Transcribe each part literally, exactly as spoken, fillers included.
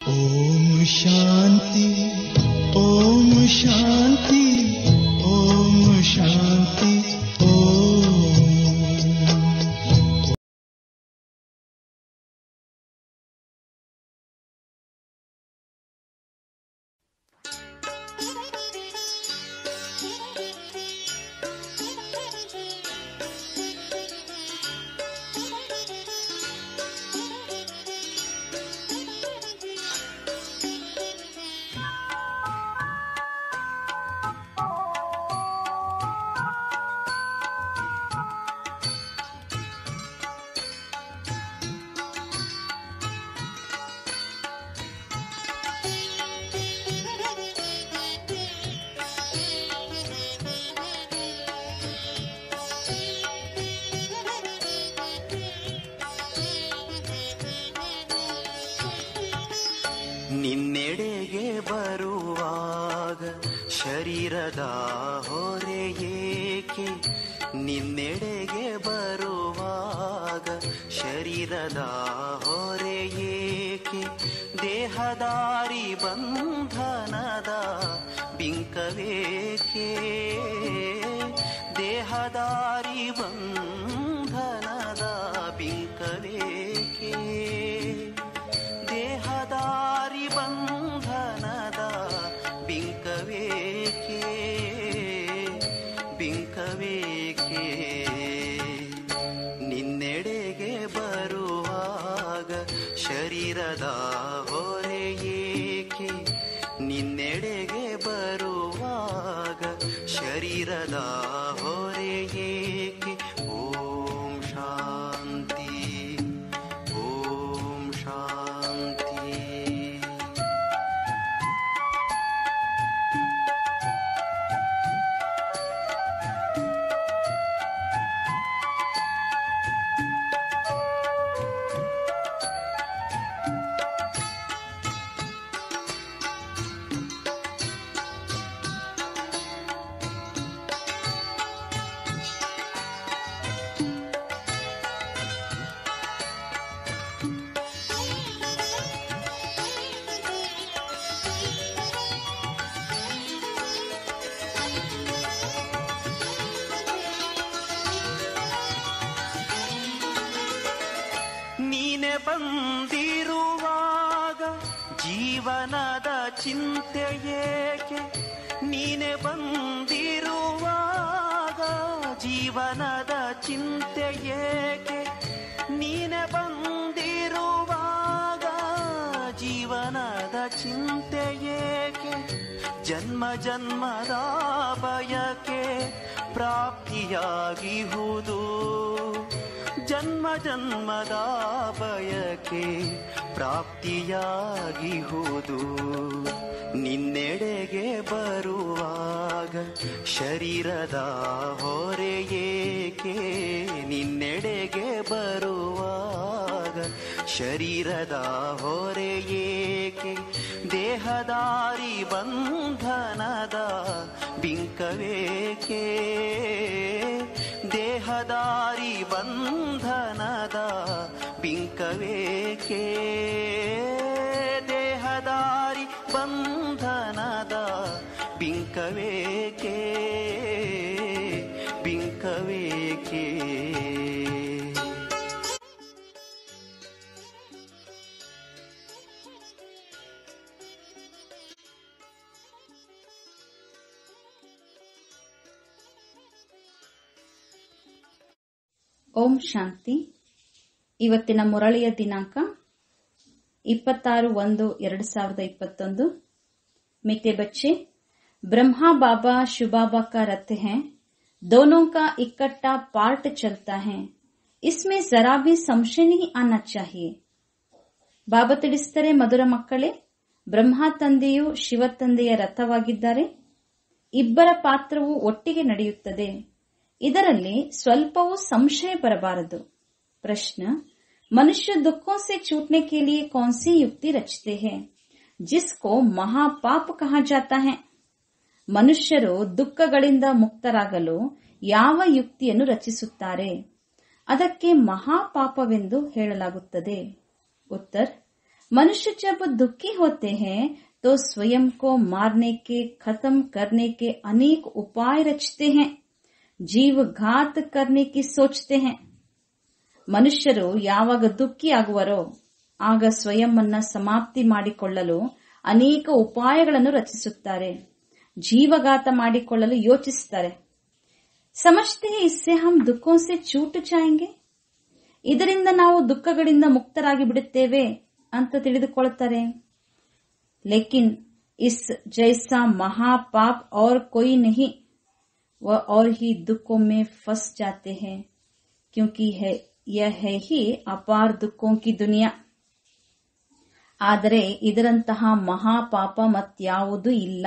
ಓಂ ಶಾಂತಿ ಓಂ ಶಾಂತಿ ಓಂ ಶಾಂತಿ ಓಂ. ನಿನ್ನೆಡೆಗೆ ಬರುವಾಗ ಶರೀರದ ಹೊರೆ ಏಕೆ, ನಿನ್ನೆಡೆಗೆ ಬರುವಾಗ ಶರೀರದ ಹೊರೆ ಏಕೆ, ದೇಹದಾರಿ ಬಂಧನದ ಬಿಂಕವೇಕೆ, ದೇಹದಾರಿ ಬಂಧನದ ಬಿಂಕವೇಕೆ, ದೇಹದಾರಿ ಬಂಧನದ ಬಿಂಕವೇಕೆ, ಬಿಂಕವೇಕೆ. ನಿನ್ನೆಡೆಗೆ ಬರುವಾಗ ಶರೀರದ ಹೊರೆ ಏಕೆ, ನಿನ್ನೆಡೆಗೆ ಬರುವಾಗ ಶರೀರದ ಹೊರೆ ಏಕೆ. ಓಂ ಶಾಂತಿ ಓಂ ಶಾಂತಿ. ನೀನೆ ಬಂದಿರುವಾಗ ಜೀವನದ ಚಿಂತೆ ಏಕೆ, ನೀನೆ ಬಂದಿರುವಾಗ ಜೀವನದ ಚಿಂತೆ ಏಕೆ, ನೀನೆ ಬಂದಿರುವಾಗ ಜೀವನದ ಚಿಂತೆ ಏಕೆ, ಜನ್ಮ ಜನ್ಮದ ಬಯಕೆ ಪ್ರಾಪ್ತಿಯಾಗಿಹುದು, ಜನ್ಮ ಜನ್ಮದ ಬಯಕೆ ಪ್ರಾಪ್ತಿಯಾಗಿಹುದು. ನಿನ್ನೆಡೆಗೆ ಬರುವಾಗ ಶರೀರದ ಹೊರೆ ಏಕೆ, ನಿನ್ನೆಡೆಗೆ ಬರುವಾಗ ಶರೀರದ ಹೊರೆ ಏಕೆ, ದೇಹದಾರಿ ಬಂಧನದ ಬಿಂಕವೇಕೆ, ದೇಹದಾರಿ ಬಂಧನದ ಬಿಂಕವೇಕೆ, ದೇಹದಾರಿ ಬಂಧನದ ಬಿಂಕವೇಕೆ, ಬಿಂಕವೇಕೆ. ಓಂ ಶಾಂತಿ. ಇವತ್ತಿನ ಮುರಳಿಯ ದಿನಾಂಕ ಇಪ್ಪತ್ತಾರು ಒಂದು ಎರಡು ಸಾವಿರದ ಇಪ್ಪತ್ತೊಂದು. मीठे बच्चे, ब्रह्मा बाबा शिव बाबा का रथ है, दोनों का इकट्ठा पार्ट चलता है, इसमें जरा भी संशय नहीं आना चाहिए. ಬಾಬಾ ತಿಳಿಸಿದರೆ, ಮಧುರ ಮಕ್ಕಳೇ, ಬ್ರಹ್ಮ ತಂದೆಯು ಶಿವ ತಂದೆಯ ರಥವಾಗಿದ್ದಾರೆ. ಇಬ್ಬರ ಪಾತ್ರವು ಒಟ್ಟಿಗೆ ನಡೆಯುತ್ತದೆ. ಇದರಲ್ಲಿ ಸ್ವಲ್ಪವೂ ಸಂಶಯ ಬರಬಾರದು. प्रश्न, मनुष्य दुखों से छूटने के लिए कौन सी युक्ति रचते हैं जिसको महापाप कहा जाता है? ಮನುಷ್ಯರು ದುಃಖಗಳಿಂದ ಮುಕ್ತರಾಗಲು ಯಾವ ಯುಕ್ತಿಯನ್ನು ರಚಿಸುತ್ತಾರೆ? ಅದಕ್ಕೆ ಮಹಾಪಾಪವೆಂದು ಹೇಳಲಾಗುತ್ತದೆ. ಉತ್ತರ, मनुष्य जब दुखी होते हैं तो स्वयं को मारने के, खत्म करने के अनेक उपाय रचते हैं, जीव घात करने की सोचते हैं. ಮನುಷ್ಯರು ಯಾವಾಗ ದುಃಖಿ ಆಗುವರೋ ಆಗ ಸ್ವಯಂವನ್ನ ಸಮಾಪ್ತಿ ಮಾಡಿಕೊಳ್ಳಲು ಅನೇಕ ಉಪಾಯಗಳನ್ನು ರಚಿಸುತ್ತಾರೆ, ಜೀವಘಾತ ಮಾಡಿಕೊಳ್ಳಲು ಯೋಚಿಸುತ್ತಾರೆ. ಸಮಜ್ತೆ ಹೈ ಇಸ್ಸೆ ಹಮ್ ದುಃಖೋಂ ಸೆ ಚೂಟ್ ಜಾಯೆಂಗೆ, ಇದರಿಂದ ನಾವು ದುಃಖಗಳಿಂದ ಮುಕ್ತರಾಗಿ ಬಿಡುತ್ತೇವೆ ಅಂತ ತಿಳಿದುಕೊಳ್ಳುತ್ತಾರೆ. ಲೇಕಿನ್ ಇಸ್ ಜೈಸಾ ಮಹಾಪಾಪ್ और कोई नहीं, वह और ही दुखों में फंस जाते हैं, क्योंकि है यह है ही ಅಪಾರ ದುಃಖೋಂ ಕಿ ದುನಿಯಾ. ಆದರೆ ಇದರಂತಹ ಮಹಾಪಾಪ ಮತ್ಯಾವುದೂ ಇಲ್ಲ.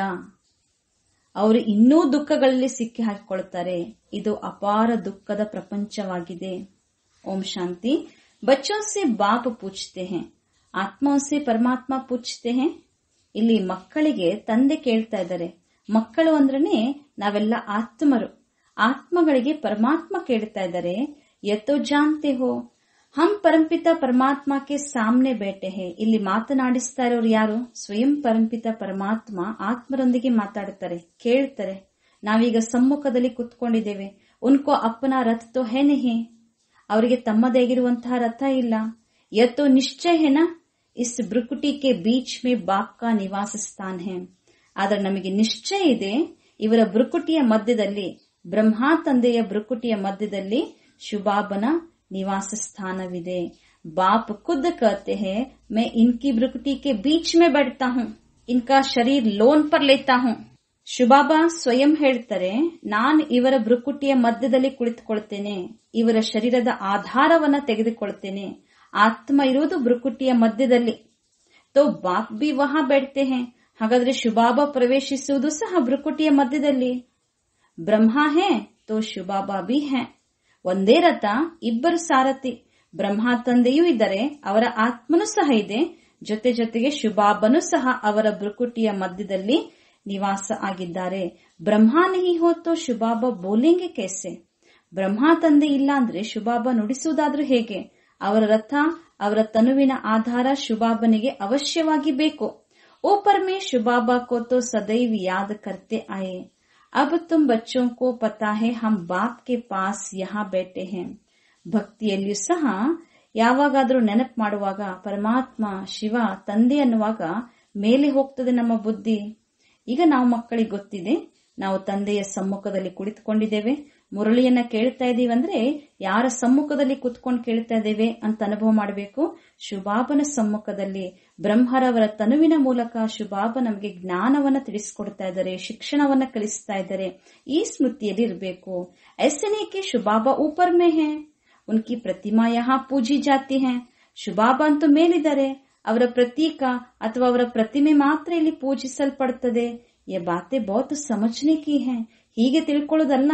ಅವರು ಇನ್ನೂ ದುಃಖಗಳಲ್ಲಿ ಸಿಕ್ಕಿ ಹಾಕಿಕೊಳ್ಳುತ್ತಾರೆ. ಇದು ಅಪಾರ ದುಃಖದ ಪ್ರಪಂಚವಾಗಿದೆ. ಓಂ ಶಾಂತಿ. ಬಚ್ಚೋं से बाप पूछते हैं, ಆತ್ಮಾओं से परमात्मा पूछते हैं. ಇಲ್ಲಿ ಮಕ್ಕಳಿಗೆ ತಂದೆ ಕೇಳ್ತಾ ಇದ್ದಾರೆ. ಮಕ್ಕಳು ಅಂದ್ರೇನೆ ನಾವೆಲ್ಲ ಆತ್ಮರು. ಆತ್ಮಗಳಿಗೆ ಪರಮಾತ್ಮ ಕೇಳ್ತಾ ಇದ್ದಾರೆ, ಯತೋ ಜಾನ್ತೆ ಹೋ ಹಮ್ ಪರಂಪಿತ ಪರಮಾತ್ಮ ಕೆ ಸಾಮ್ನೆ ಬೇಟೆ ಹೇ. ಇಲ್ಲಿ ಮಾತನಾಡಿಸ್ತಾ ಇರೋರು ಯಾರು? ಸ್ವಯಂ ಪರಂಪಿತ ಪರಮಾತ್ಮ ಆತ್ಮರೊಂದಿಗೆ ಮಾತಾಡುತ್ತಾರೆ, ಕೇಳ್ತಾರೆ. ನಾವೀಗ ಸಮ್ಮುಖದಲ್ಲಿ ಕುತ್ಕೊಂಡಿದ್ದೇವೆ. ಉನ್ಕೋ ಅಪ್ಪನ ರಥ ತೋ ಹೇ ನಹಿ, ಅವರಿಗೆ ತಮ್ಮದೇ ಆಗಿರುವಂತಹ ರಥ ಇಲ್ಲ. ಯತೋ ನಿಶ್ಚಯ ಹೇನಾ ಇಸ್ ಬ್ರುಕುಟಿ ಕೆ ಬೀಚ್ ಮೇ ಬಾಪ್ ಕಾ ನಿವಾಸ ಸ್ಥಾನ ಹೇ. ಆದ್ರೆ ನಮಗೆ ನಿಶ್ಚಯ ಇದೆ, ಇವರ ಬ್ರುಕುಟಿಯ ಮಧ್ಯದಲ್ಲಿ, ಬ್ರಹ್ಮ ತಂದೆಯ ಬ್ರುಕುಟಿಯ ಮಧ್ಯದಲ್ಲಿ ಶುಭಾಬನ ನಿವಾಸ ಸ್ಥಾನವಿದೆ. ಬಾಪ್ ಖುದ್ कहते हैं, मैं इनकी ब्रुकुटी के बीच में बैठता हूँ, इनका शरीर लोन पर लेता हूँ. ಶುಭಾಬಾ ಸ್ವಯಂ ಹೇಳ್ತಾರೆ, ನಾನು ಇವರ ಬ್ರುಕುಟಿಯ ಮಧ್ಯದಲ್ಲಿ ಕುಳಿತುಕೊಳ್ತೇನೆ, ಇವರ ಶರೀರದ ಆಧಾರವನ್ನ ತೆಗೆದುಕೊಳ್ತೇನೆ. ಆತ್ಮ ಇರುವುದು ಬ್ರುಕುಟಿಯ ಮಧ್ಯದಲ್ಲಿ. ತೋ ಬಾಪ್ ಬಿ ವಹಾ ಬೇಡ್ತೆ ಹೇ. ಹಾಗಾದ್ರೆ ಶುಭಾಬಾ ಪ್ರವೇಶಿಸುವುದು ಸಹ ಬ್ರುಕುಟಿಯ ಮಧ್ಯದಲ್ಲಿ. ಬ್ರಹ್ಮ ಹೇ ತೋ ಶುಭಾಬಾ ಬಿ ಹೇ. ಒಂದೇ ರಥ, ಇಬ್ಬರು ಸಾರಥಿ. ಬ್ರಹ್ಮ ತಂದೆಯೂ ಇದ್ದಾರೆ, ಅವರ ಆತ್ಮನೂ ಸಹ ಇದೆ. ಜೊತೆ ಜೊತೆಗೆ ಶುಭಾಬನು ಸಹ ಅವರ ಬ್ರುಕುಟಿಯ ಮಧ್ಯದಲ್ಲಿ ನಿವಾಸ ಆಗಿದ್ದಾರೆ. ಬ್ರಹ್ಮ ನಹಿ ಹೋ ತೋ ಶುಭಾಬಾ ಬೋಲೆಂಗೆ ಕೇಸೆ. ಬ್ರಹ್ಮ ತಂದೆ ಇಲ್ಲ ಅಂದ್ರೆ ಶುಭಾಬಾ ನುಡಿಸುವುದಾದ್ರೂ ಹೇಗೆ? ಅವರ ರಥ, ಅವರ ತನುವಿನ ಆಧಾರ ಶುಭಾಬನಿಗೆ ಅವಶ್ಯವಾಗಿ ಬೇಕು. ऊपर में शुबाबा को तो सदैव याद करते आए. अब तुम बच्चों को पता है हम बाप के पास यहाँ बैठे हैं. ಭಕ್ತಿಯಲ್ಲಿಯೂ ಸಹ ಯಾವಾಗಾದ್ರೂ ನೆನಪು ಮಾಡುವಾಗ ಪರಮಾತ್ಮ ಶಿವ ತಂದೆ ಅನ್ನುವಾಗ ಮೇಲೆ ಹೋಗ್ತದೆ ನಮ್ಮ ಬುದ್ಧಿ. ಈಗ ನಾವು ಮಕ್ಕಳಿಗೆ ಗೊತ್ತಿದೆ, ನಾವು ತಂದೆಯ ಸಮ್ಮುಖದಲ್ಲಿ ಕುಳಿತುಕೊಂಡಿದ್ದೇವೆ, ಮುರಳಿಯನ್ನ ಕೇಳ್ತಾ ಇದೀವಿ ಅಂದ್ರೆ ಯಾರ ಸಮ್ಮುಖದಲ್ಲಿ ಕುತ್ಕೊಂಡು ಕೇಳ್ತಾ ಇದ್ದೇವೆ ಅಂತ ಅನುಭವ ಮಾಡಬೇಕು. ಶುಭಾಬನ ಸಮ್ಮುಖದಲ್ಲಿ ಬ್ರಹ್ಮರವರ ತನುವಿನ ಮೂಲಕ ಶುಭಾಬ ನಮಗೆ ಜ್ಞಾನವನ್ನ ತಿಳಿಸಿಕೊಡ್ತಾ ಇದ್ದಾರೆ, ಶಿಕ್ಷಣವನ್ನ ಕಲಿಸ್ತಾ ಇದ್ದಾರೆ. ಈ ಸ್ಮೃತಿಯಲ್ಲಿ ಇರಬೇಕು. ಐಸನೇಕೆ ಶುಭಾಬ ऊपर में है, उनकी प्रतिमा यहाँ पूजी जाती है. ಶುಭಾಬ ಅಂತೂ ಮೇಲಿದ್ದಾರೆ, ಅವರ ಪ್ರತೀಕ ಅಥವಾ ಅವರ ಪ್ರತಿಮೆ ಮಾತ್ರ ಇಲ್ಲಿ ಪೂಜಿಸಲ್ಪಡುತ್ತದೆ. ये बातें बहुत समझने की है. ಹೀಗೆ ತಿಳ್ಕೊಳ್ಳೋದಲ್ಲ.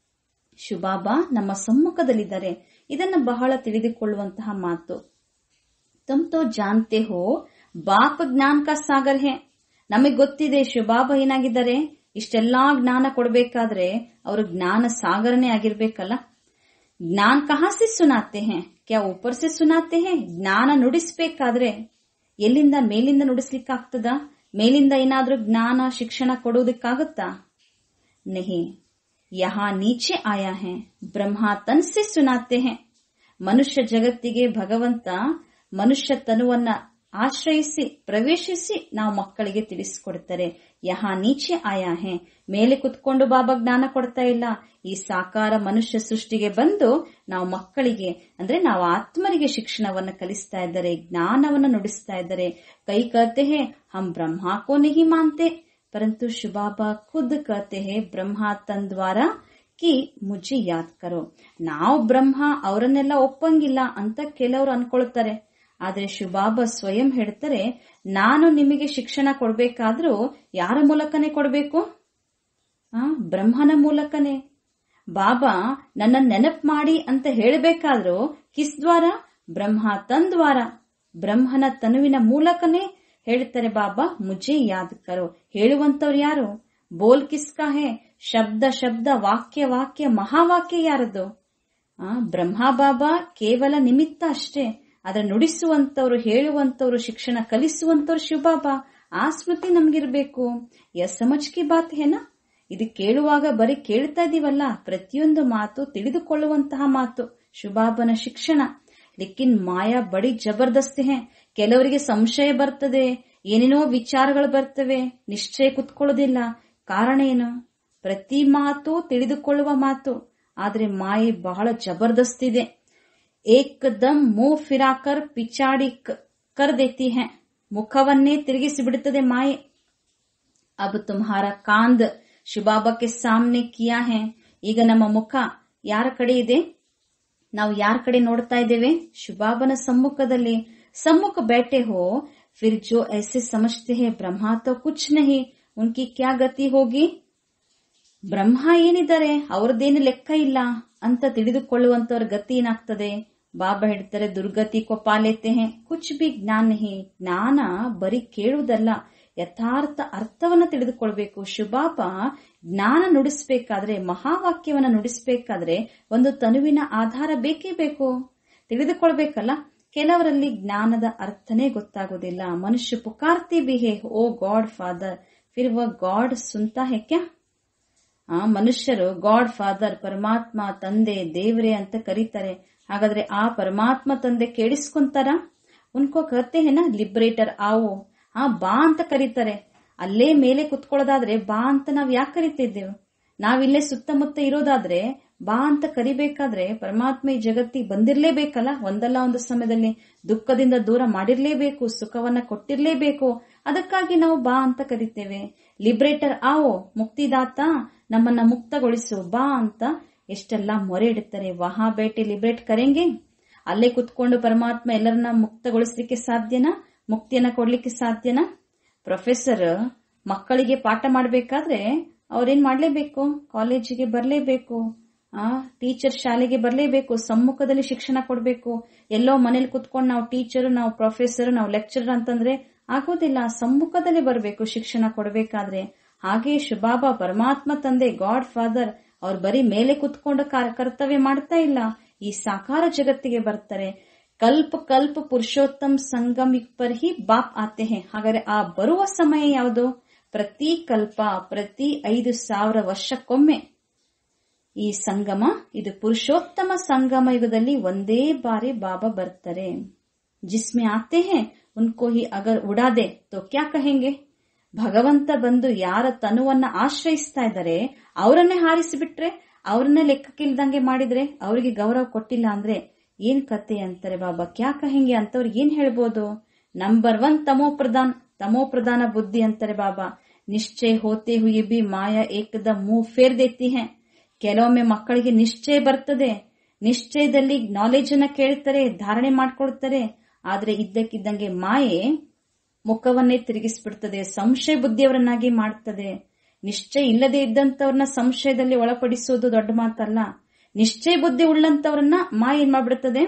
ಶುಭಾಬಾ ನಮ್ಮ ಸಮ್ಮುಖದಲ್ಲಿದ್ದಾರೆ, ಇದನ್ನ ಬಹಳ ತಿಳಿದುಕೊಳ್ಳುವಂತಹ ಮಾತು. ತುಮ್ ತೋ ಜಾನ್ತೆ ಹೋ ಬಾಪ್ ಜ್ಞಾನ ಕಾ ಸಾಗರ್ ಹೇ. ನಮಗೆ ಗೊತ್ತಿದೆ ಶುಭಾಬಾ ಏನಾಗಿದ್ದಾರೆ, ಇಷ್ಟೆಲ್ಲಾ ಜ್ಞಾನ ಕೊಡಬೇಕಾದ್ರೆ ಅವರು ಜ್ಞಾನ ಸಾಗರನೇ ಆಗಿರ್ಬೇಕಲ್ಲ. ಜ್ಞಾನ ಕಹಾ ಸೆ ಸುನಾತೆ ಹೇ, ಕ್ಯಾ ऊपर से सुनाते हैं? ಜ್ಞಾನ ನುಡಿಸ್ಬೇಕಾದ್ರೆ ಎಲ್ಲಿಂದ? ಮೇಲಿಂದ ನುಡಿಸ್ಲಿಕ್ಕಾಗ್ತದ? ಮೇಲಿಂದ ಏನಾದ್ರೂ ಜ್ಞಾನ ಶಿಕ್ಷಣ ಕೊಡುವುದಕ್ಕಾಗತ್ತಾ? नहीं, यहाँ नीचे आया है, ब्रह्मा तन से सुनाते हैं. ಮನುಷ್ಯ ಜಗತ್ತಿಗೆ ಭಗವಂತ ಮನುಷ್ಯ ತನುವನ್ನ ಆಶ್ರಯಿಸಿ ಪ್ರವೇಶಿಸಿ ನಾವು ಮಕ್ಕಳಿಗೆ ತಿಳಿಸಿಕೊಡ್ತಾರೆ. ಯಹಾ ನೀಚೆ ಆಯಾ ಹೇ, ಮೇಲೆ ಕುತ್ಕೊಂಡು ಬಾಬಾ ಜ್ಞಾನ ಕೊಡ್ತಾ ಇಲ್ಲ. ಈ ಸಾಕಾರ ಮನುಷ್ಯ ಸೃಷ್ಟಿಗೆ ಬಂದು ನಾವು ಮಕ್ಕಳಿಗೆ ಅಂದ್ರೆ ನಾವು ಆತ್ಮರಿಗೆ ಶಿಕ್ಷಣವನ್ನ ಕಲಿಸ್ತಾ ಇದ್ದಾರೆ, ಜ್ಞಾನವನ್ನ ನುಡಿಸ್ತಾ ಇದ್ದಾರೆ. ಕೈ ಕಹತೆ ಹೇ ಹಮ್ ಬ್ರಹ್ಮಾ ಕೋ ನಹಿ ಮಾನ್ತೆ, परंतु शुबाबा खुद कहते हैं ब्रह्मा तन द्वारा कि मुझे याद करो. ನಾವು ಬ್ರಹ್ಮ ಅವರನ್ನೆಲ್ಲ ಒಪ್ಪಂಗಿಲ್ಲ ಅಂತ ಕೆಲವರು ಅನ್ಕೊಳ್ತಾರೆ. ಆದ್ರೆ ಶುಭಾಬಾ ಸ್ವಯಂ ಹೇಳ್ತಾರೆ, ನಾನು ನಿಮಗೆ ಶಿಕ್ಷಣ ಕೊಡ್ಬೇಕಾದ್ರೂ ಯಾರ ಮೂಲಕನೇ ಕೊಡ್ಬೇಕು? ಆ ಬ್ರಹ್ಮನ ಮೂಲಕನೇ. ಬಾಬಾ ನನ್ನ ನೆನಪು ಮಾಡಿ ಅಂತ ಹೇಳಬೇಕಾದ್ರೂ ಕಿಸ್ ದ್ವಾರ? ಬ್ರಹ್ಮ ತನ್ ದ್ವಾರ, ಬ್ರಹ್ಮನ ತನುವಿನ ಮೂಲಕನೇ ಹೇಳ್ತಾರೆ. ಬಾಬಾ ಮುಜೆ ಯಾದ್ ಕರೋ. ಹೇಳುವಂತವ್ರು ಯಾರು? ಬೋಲ್ ಕಿಸ್ಕಾ ಹೇ? ಶಬ್ದ ಶಬ್ದ, ವಾಕ್ಯ ವಾಕ್ಯ, ಮಹಾವಾಕ್ಯ ಯಾರದು? ಆ ಬ್ರಹ್ಮ ಬಾಬಾ ಕೇವಲ ನಿಮಿತ್ತ ಅಷ್ಟೇ. ಆದ್ರೆ ನುಡಿಸುವಂತವ್ರು, ಹೇಳುವಂತವ್ರು, ಶಿಕ್ಷಣ ಕಲಿಸುವಂತವ್ರು ಶಿವಬಾಬಾ. ಆ ಸ್ಮೃತಿ ನಮ್ಗಿರ್ಬೇಕು. ಯ ಸಮಜ್ ಕಿ ಬಾತ್ ಹೇನಾ? ಇದು ಕೇಳುವಾಗ ಬರೀ ಕೇಳ್ತಾ ಇದೀವಲ್ಲ, ಪ್ರತಿಯೊಂದು ಮಾತು ತಿಳಿದುಕೊಳ್ಳುವಂತಹ ಮಾತು ಶಿವಬಾಬನ ಶಿಕ್ಷಣ. ಲೇಕಿನ್ ಮಾಯಾ ಬಡಿ ಜಬರ್ದಸ್ತಿ ಹೇ. ಕೆಲವರಿಗೆ ಸಂಶಯ ಬರ್ತದೆ, ಏನೇನೋ ವಿಚಾರಗಳು ಬರ್ತವೆ, ನಿಶ್ಚಯ ಕುತ್ಕೊಳ್ಳೋದಿಲ್ಲ. ಕಾರಣ ಏನು? ಪ್ರತಿ ಮಾತು ತಿಳಿದುಕೊಳ್ಳುವ ಮಾತು, ಆದ್ರೆ ಮಾಯೆ ಬಹಳ ಜಬರ್ದಸ್ತಿದೆ. ಏಕದಮ್ ಮೂ ಫಿರಾಕರ್ ಪಿಚಾಡಿ ಕರ್ ದೇತಿ ಹೇ. ಮುಖವನ್ನೇ ತಿರುಗಿಸಿ ಬಿಡುತ್ತದೆ ಮಾಯೆ. ಅಬ್ ತುಮ್ಹಾರ ಕಾಂದ್ ಶಿವಬಾಬಾಕ್ಕೆ ಸಾಮ್ನೆ ಕಿಯಾ ಹೇ. ಈಗ ನಮ್ಮ ಮುಖ ಯಾರ ಕಡೆ ಇದೆ? ನಾವು ಯಾರ ಕಡೆ ನೋಡ್ತಾ ಇದ್ದೇವೆ? ಶಿವಬಾಬನ ಸಮ್ಮುಖದಲ್ಲಿ. ಸಮ್ಮುಖ बैठे हो, फिर जो ऐसे समझते हैं ब्रह्मा तो कुछ नहीं, उनकी क्या गति होगी? ಬ್ರಹ್ಮ ಏನಿದ್ದಾರೆ, ಅವ್ರದ್ದೇನು ಲೆಕ್ಕ ಇಲ್ಲ ಅಂತ ತಿಳಿದುಕೊಳ್ಳುವಂತವ್ರ ಗತಿ ಏನಾಗ್ತದೆ? ಬಾಬಾ ಹೇಳ್ತಾರೆ, ದುರ್ಗತಿ ಕೋ ಪಾಲೇತೆ ಹೇ, ಕುಚ್ ಬಿ ಜ್ಞಾನ ನಹಿ. ಜ್ಞಾನ ಬರೀ ಕೇಳುವುದಲ್ಲ, ಯಥಾರ್ಥ ಅರ್ಥವನ್ನ ತಿಳಿದುಕೊಳ್ಬೇಕು. ಶಿವಬಾಬಾ ಜ್ಞಾನ ನುಡಿಸ್ಬೇಕಾದ್ರೆ, ಮಹಾವಾಕ್ಯವನ್ನ ನುಡಿಸ್ಬೇಕಾದ್ರೆ ಒಂದು ತನುವಿನ ಆಧಾರ ಬೇಕೇ ಬೇಕು. ತಿಳಿದುಕೊಳ್ಬೇಕಲ್ಲ. ಕೆಲವರಲ್ಲಿ ಜ್ಞಾನದ ಅರ್ಥನೇ ಗೊತ್ತಾಗೋದಿಲ್ಲ. ಮನುಷ್ಯ ಪುಕಾರ್ತಿ ಬಿ ಹೇ, ಓ ಗಾಡ್ ಫಾದರ್, ಫಿರ್ ವ ಗಾಡ್ ಸುನ್ತಾ ಹೇ ಕ್ಯಾ? ಆ ಮನುಷ್ಯರು ಗಾಡ್ ಫಾದರ್, ಪರಮಾತ್ಮ ತಂದೆ, ದೇವ್ರೆ ಅಂತ ಕರೀತಾರೆ. ಹಾಗಾದ್ರೆ ಆ ಪರಮಾತ್ಮ ತಂದೆ ಕೇಳಿಸ್ಕೊಂತಾರ? ಉನ್ಕೋ ಕತೆ ಹೇನ ಲಿಬರೇಟರ್ ಆವೋ, ಆ ಬಾ ಅಂತ ಕರೀತಾರೆ. ಅಲ್ಲೇ ಮೇಲೆ ಕುತ್ಕೊಳ್ಳೋದಾದ್ರೆ ಬಾ ಅಂತ ನಾವ್ ಯಾಕೆ ಕರಿತಿದ್ದೇವೆ? ನಾವಿಲ್ಲೇ ಸುತ್ತಮುತ್ತ ಇರೋದಾದ್ರೆ ಬಾ ಅಂತ ಕರಿಬೇಕಾದ್ರೆ ಪರಮಾತ್ಮ ಈ ಜಗತ್ತಿಗೆ ಬಂದಿರ್ಲೇಬೇಕಲ್ಲ. ಒಂದಲ್ಲ ಒಂದು ಸಮಯದಲ್ಲಿ ದುಃಖದಿಂದ ದೂರ ಮಾಡಿರ್ಲೇಬೇಕು, ಸುಖವನ್ನ ಕೊಟ್ಟಿರ್ಲೇಬೇಕು. ಅದಕ್ಕಾಗಿ ನಾವು ಬಾ ಅಂತ ಕರಿತೇವೆ. ಲಿಬರೇಟರ್ ಆವೋ, ಮುಕ್ತಿದಾತ, ನಮ್ಮನ್ನ ಮುಕ್ತಗೊಳಿಸು ಬಾ ಅಂತ ಎಷ್ಟೆಲ್ಲಾ ಮೊರೆ ಇಡುತ್ತಾರೆ. ವಹಾ ಬೇಟೆ ಲಿಬರೇಟ್ ಕರೆಂಗೆ. ಅಲ್ಲೇ ಕುತ್ಕೊಂಡು ಪರಮಾತ್ಮ ಎಲ್ಲರನ್ನ ಮುಕ್ತಗೊಳಿಸ್ಲಿಕ್ಕೆ ಸಾಧ್ಯನಾ? ಮುಕ್ತಿಯನ್ನ ಕೊಡ್ಲಿಕ್ಕೆ ಸಾಧ್ಯನಾ? ಪ್ರೊಫೆಸರ್ ಮಕ್ಕಳಿಗೆ ಪಾಠ ಮಾಡಬೇಕಾದ್ರೆ ಅವ್ರೇನ್ ಮಾಡ್ಲೇಬೇಕು? ಕಾಲೇಜಿಗೆ ಬರ್ಲೇಬೇಕು. ಆ ಟೀಚರ್ ಶಾಲೆಗೆ ಬರ್ಲೇಬೇಕು, ಸಮ್ಮುಖದಲ್ಲಿ ಶಿಕ್ಷಣ ಕೊಡ್ಬೇಕು. ಎಲ್ಲೋ ಮನೇಲಿ ಕುತ್ಕೊಂಡು ನಾವು ಟೀಚರ್, ನಾವು ಪ್ರೊಫೆಸರ್, ನಾವು ಲೆಕ್ಚರರ್ ಅಂತಂದ್ರೆ ಆಗೋದಿಲ್ಲ. ಸಮ್ಮುಖದಲ್ಲಿ ಬರಬೇಕು ಶಿಕ್ಷಣ ಕೊಡಬೇಕಾದ್ರೆ. ಹಾಗೆ ಶಿವಬಾಬಾ ಪರಮಾತ್ಮ ತಂದೆ, ಗಾಡ್ ಫಾದರ್, ಅವ್ರು ಬರೀ ಮೇಲೆ ಕುತ್ಕೊಂಡು ಕರ್ತವ್ಯ ಮಾಡ್ತಾ ಇಲ್ಲ, ಈ ಸಾಕಾರ ಜಗತ್ತಿಗೆ ಬರ್ತಾರೆ. ಕಲ್ಪ ಕಲ್ಪ ಪುರುಷೋತ್ತಮ್ ಸಂಗಮ್ ಪರ್ ಹಿ ಬಾಪ್ ಆತೆ ಹೇ. ಹಾಗಾದ್ರೆ ಆ ಬರುವ ಸಮಯ ಯಾವುದು? ಪ್ರತಿ ಕಲ್ಪ, ಪ್ರತಿ ಐದು ಸಾವಿರ ವರ್ಷಕ್ಕೊಮ್ಮೆ ಈ ಸಂಗಮ, ಇದು ಪುರುಷೋತ್ತಮ ಸಂಗಮ ಯುಗದಲ್ಲಿ ಒಂದೇ ಬಾರಿ ಬಾಬಾ ಬರ್ತಾರೆ. ಜಿಸ್ಮೆ ಆತೆ ಹೇ ಉನ್ಕೋ ಹಿ ಅಗರ್ ಉಡಾದೆ ತೋ ಕ್ಯಾ ಕಹೆಂಗೆ? ಭಗವಂತ ಬಂದು ಯಾರ ತನುವನ್ನ ಆಶ್ರಯಿಸ್ತಾ ಇದ್ದಾರೆ ಅವರನ್ನೇ ಹಾರಿಸಿಬಿಟ್ರೆ, ಅವ್ರನ್ನ ಲೆಕ್ಕಕ್ಕಿಲ್ದಂಗೆ ಮಾಡಿದ್ರೆ, ಅವರಿಗೆ ಗೌರವ ಕೊಟ್ಟಿಲ್ಲ ಅಂದ್ರೆ ಏನ್ ಕತೆ ಅಂತಾರೆ ಬಾಬಾ. ಕ್ಯಾ ಕಹೆಂಗೆ ಅಂತವ್ರಿಗೆ ಏನ್ ಹೇಳ್ಬೋದು? ನಂಬರ್ ಒನ್ ತಮೋ ಪ್ರಧಾನ್, ತಮೋ ಪ್ರಧಾನ ಬುದ್ಧಿ ಅಂತಾರೆ ಬಾಬಾ. ನಿಶ್ಚಯ ಹೋತೆ ಹುಯಿ ಬಿ ಮಾಯಾ ಏಕದಮ್ ಮೂ ಫೇರ್ ದೇತಿ ಹೇ. ಕೆಲವೊಮ್ಮೆ ಮಕ್ಕಳಿಗೆ ನಿಶ್ಚಯ ಬರ್ತದೆ, ನಿಶ್ಚಯದಲ್ಲಿ ನಾಲೆಜ್ ಅನ್ನ ಕೇಳ್ತಾರೆ, ಧಾರಣೆ ಮಾಡ್ಕೊಳ್ತಾರೆ. ಆದ್ರೆ ಇದ್ದಕ್ಕಿದ್ದಂಗೆ ಮಾಯೆ ಮುಖವನ್ನೇ ತಿರುಗಿಸ್ಬಿಡ್ತದೆ, ಸಂಶಯ ಬುದ್ಧಿಯವರನ್ನಾಗಿ ಮಾಡ್ತದೆ. ನಿಶ್ಚಯ ಇಲ್ಲದೆ ಇದ್ದಂತವ್ರನ್ನ ಸಂಶಯದಲ್ಲಿ ಒಳಪಡಿಸೋದು ದೊಡ್ಡ ಮಾತಲ್ಲ. ನಿಶ್ಚಯ ಬುದ್ಧಿ ಉಳ್ಳಂತವ್ರನ್ನ ಮಾಯ ಏನ್ ಮಾಡ್ಬಿಡ್ತದೆ?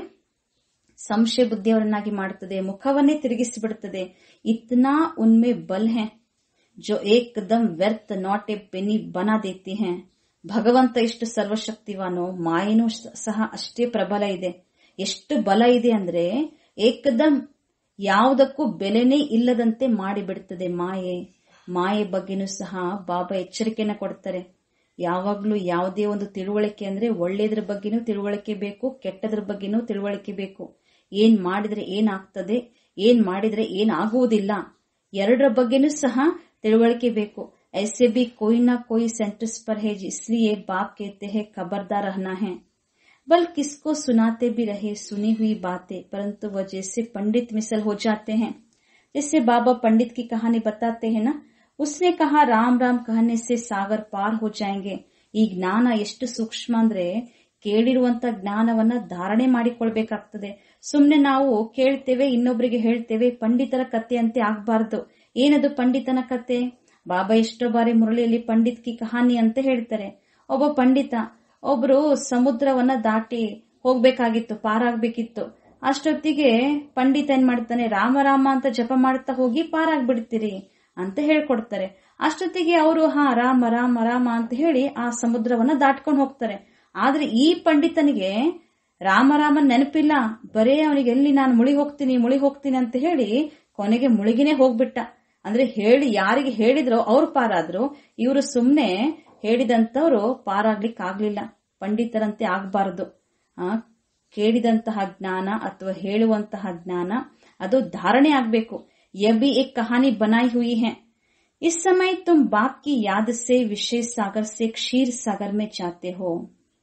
ಸಂಶಯ ಬುದ್ಧಿಯವರನ್ನಾಗಿ ಮಾಡ್ತದೆ, ಮುಖವನ್ನೇ ತಿರುಗಿಸಿಬಿಡ್ತದೆ. ಇತ್ನಾ ಉನ್ಮೆ ಬಲ್ ಹೇ ಜೋ ಏಕದಮ್ ವ್ಯರ್ಥ ನಾಟ್ ಎ ಪೆನಿ ಬನಾ ದೇತಿ ಹೇ. ಭಗವಂತ ಎಷ್ಟು ಸರ್ವಶಕ್ತಿವಾನೋ, ಮಾಯನೂ ಸಹ ಅಷ್ಟೇ ಪ್ರಬಲ ಇದೆ. ಎಷ್ಟು ಬಲ ಇದೆ ಅಂದ್ರೆ ಏಕದಮ್ ಯಾವುದಕ್ಕೂ ಬೆಲೆನೇ ಇಲ್ಲದಂತೆ ಮಾಡಿಬಿಡ್ತದೆ ಮಾಯೆ. ಮಾಯೆ ಬಗ್ಗೆನೂ ಸಹ ಬಾಬಾ ಎಚ್ಚರಿಕೆನ ಕೊಡ್ತಾರೆ. ಯಾವಾಗ್ಲೂ ಯಾವುದೇ ಒಂದು ತಿಳುವಳಿಕೆ ಅಂದ್ರೆ ಒಳ್ಳೇದ್ರ ಬಗ್ಗೆನೂ ತಿಳುವಳಿಕೆ ಬೇಕು, ಕೆಟ್ಟದ್ರ ಬಗ್ಗೆನೂ ತಿಳುವಳಿಕೆ ಬೇಕು. ಏನ್ ಮಾಡಿದ್ರೆ ಏನಾಗ್ತದೆ, ಏನ್ ಮಾಡಿದ್ರೆ ಏನಾಗುವುದಿಲ್ಲ, ಎರಡರ ಬಗ್ಗೆನೂ ಸಹ ತಿಳುವಳಿಕೆ ಬೇಕು. ऐसे भी कोई ना कोई सेंटेंस पर है, इसलिए बाप कहते हैं खबरदार रहना है। बल किसको सुनाते भी रहे सुनी हुई बातें, परंतु वह जैसे पंडित मिसल हो जाते हैं। जैसे बाबा पंडित की कहानी बताते हैं ना, उसने कहा राम राम कहने से सागर पार हो जाएंगे। ಈ ಜ್ಞಾನ ಎಷ್ಟು ಸೂಕ್ಷ್ಮ ಅಂದ್ರೆ ಕೇಳಿರುವಂತ ಜ್ಞಾನವನ್ನ ಧಾರಣೆ ಮಾಡಿಕೊಳ್ಬೇಕಾಗ್ತದೆ. ಸುಮ್ನೆ ನಾವು ಕೇಳ್ತೇವೆ, ಇನ್ನೊಬ್ಬರಿಗೆ ಹೇಳ್ತೇವೆ, ಪಂಡಿತರ ಕತೆ ಅಂತೆ ಆಗ್ಬಾರ್ದು. ಏನದು ಪಂಡಿತನ ಕತೆ? ಬಾಬಾ ಎಷ್ಟೋ ಬಾರಿ ಮುರಳಿಯಲ್ಲಿ ಪಂಡಿತ್ ಕಿ ಕಹಾನಿ ಅಂತ ಹೇಳ್ತಾರೆ. ಒಬ್ಬ ಪಂಡಿತ ಒಬ್ರು ಸಮುದ್ರವನ್ನ ದಾಟಿ ಹೋಗ್ಬೇಕಾಗಿತ್ತು, ಪಾರಾಗ್ಬೇಕಿತ್ತು. ಅಷ್ಟೊತ್ತಿಗೆ ಪಂಡಿತ ಏನ್ ಮಾಡ್ತಾನೆ, ರಾಮ ರಾಮ ಅಂತ ಜಪ ಮಾಡ್ತಾ ಹೋಗಿ ಪಾರಾಗ್ಬಿಡ್ತೀರಿ ಅಂತ ಹೇಳ್ಕೊಡ್ತಾರೆ. ಅಷ್ಟೊತ್ತಿಗೆ ಅವರು ಹಾ ರಾಮ ರಾಮ ರಾಮ ಅಂತ ಹೇಳಿ ಆ ಸಮುದ್ರವನ್ನ ದಾಟ್ಕೊಂಡು ಹೋಗ್ತಾರೆ. ಆದ್ರೆ ಈ ಪಂಡಿತನಿಗೆ ರಾಮರಾಮನ್ ನೆನಪಿಲ್ಲ, ಬರೇ ಅವನಿಗೆ ಎಲ್ಲಿ ನಾನು ಮುಳಿ ಹೋಗ್ತೀನಿ ಮುಳಿ ಹೋಗ್ತೀನಿ ಅಂತ ಹೇಳಿ ಕೊನೆಗೆ ಮುಳುಗಿನೇ ಹೋಗ್ಬಿಟ್ಟ. ಅಂದ್ರೆ ಹೇಳಿ ಯಾರಿಗೆ ಹೇಳಿದ್ರೋ ಅವ್ರು ಪಾರಾದ್ರು, ಇವರು ಸುಮ್ನೆ ಹೇಳಿದಂತವ್ರು ಪಾರಾಗ್ಲಿಕ್ಕೆ ಆಗ್ಲಿಲ್ಲ. ಪಂಡಿತರಂತೆ ಆಗ್ಬಾರದು. ಆ ಕೇಳಿದಂತಹ ಜ್ಞಾನ ಅಥವಾ ಹೇಳುವಂತಹ ಜ್ಞಾನ ಅದು ಧಾರಣೆ ಆಗ್ಬೇಕು. ಯಬಿ ಏಕ್ ಕಹಾನಿ ಬನಾಯಿ ಹುಯಿ ಹೈ, ಇಸ್ ಸಮಯ ತುಮ್ ಬಾಪ್ ಕಿ ಯಾದ್ ಸೆ ವಿಷಯ ಸಾಗರ್ ಸೆ ಕ್ಷೀರ್ ಸಾಗರ್ ಮೇ ಜಾತೆ ಹೋ.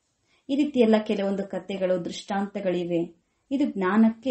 ಈ ರೀತಿ ಎಲ್ಲ ಕೆಲವೊಂದು ಕಥೆಗಳು, ದೃಷ್ಟಾಂತಗಳಿವೆ. ಇದು ಜ್ಞಾನಕ್ಕೆ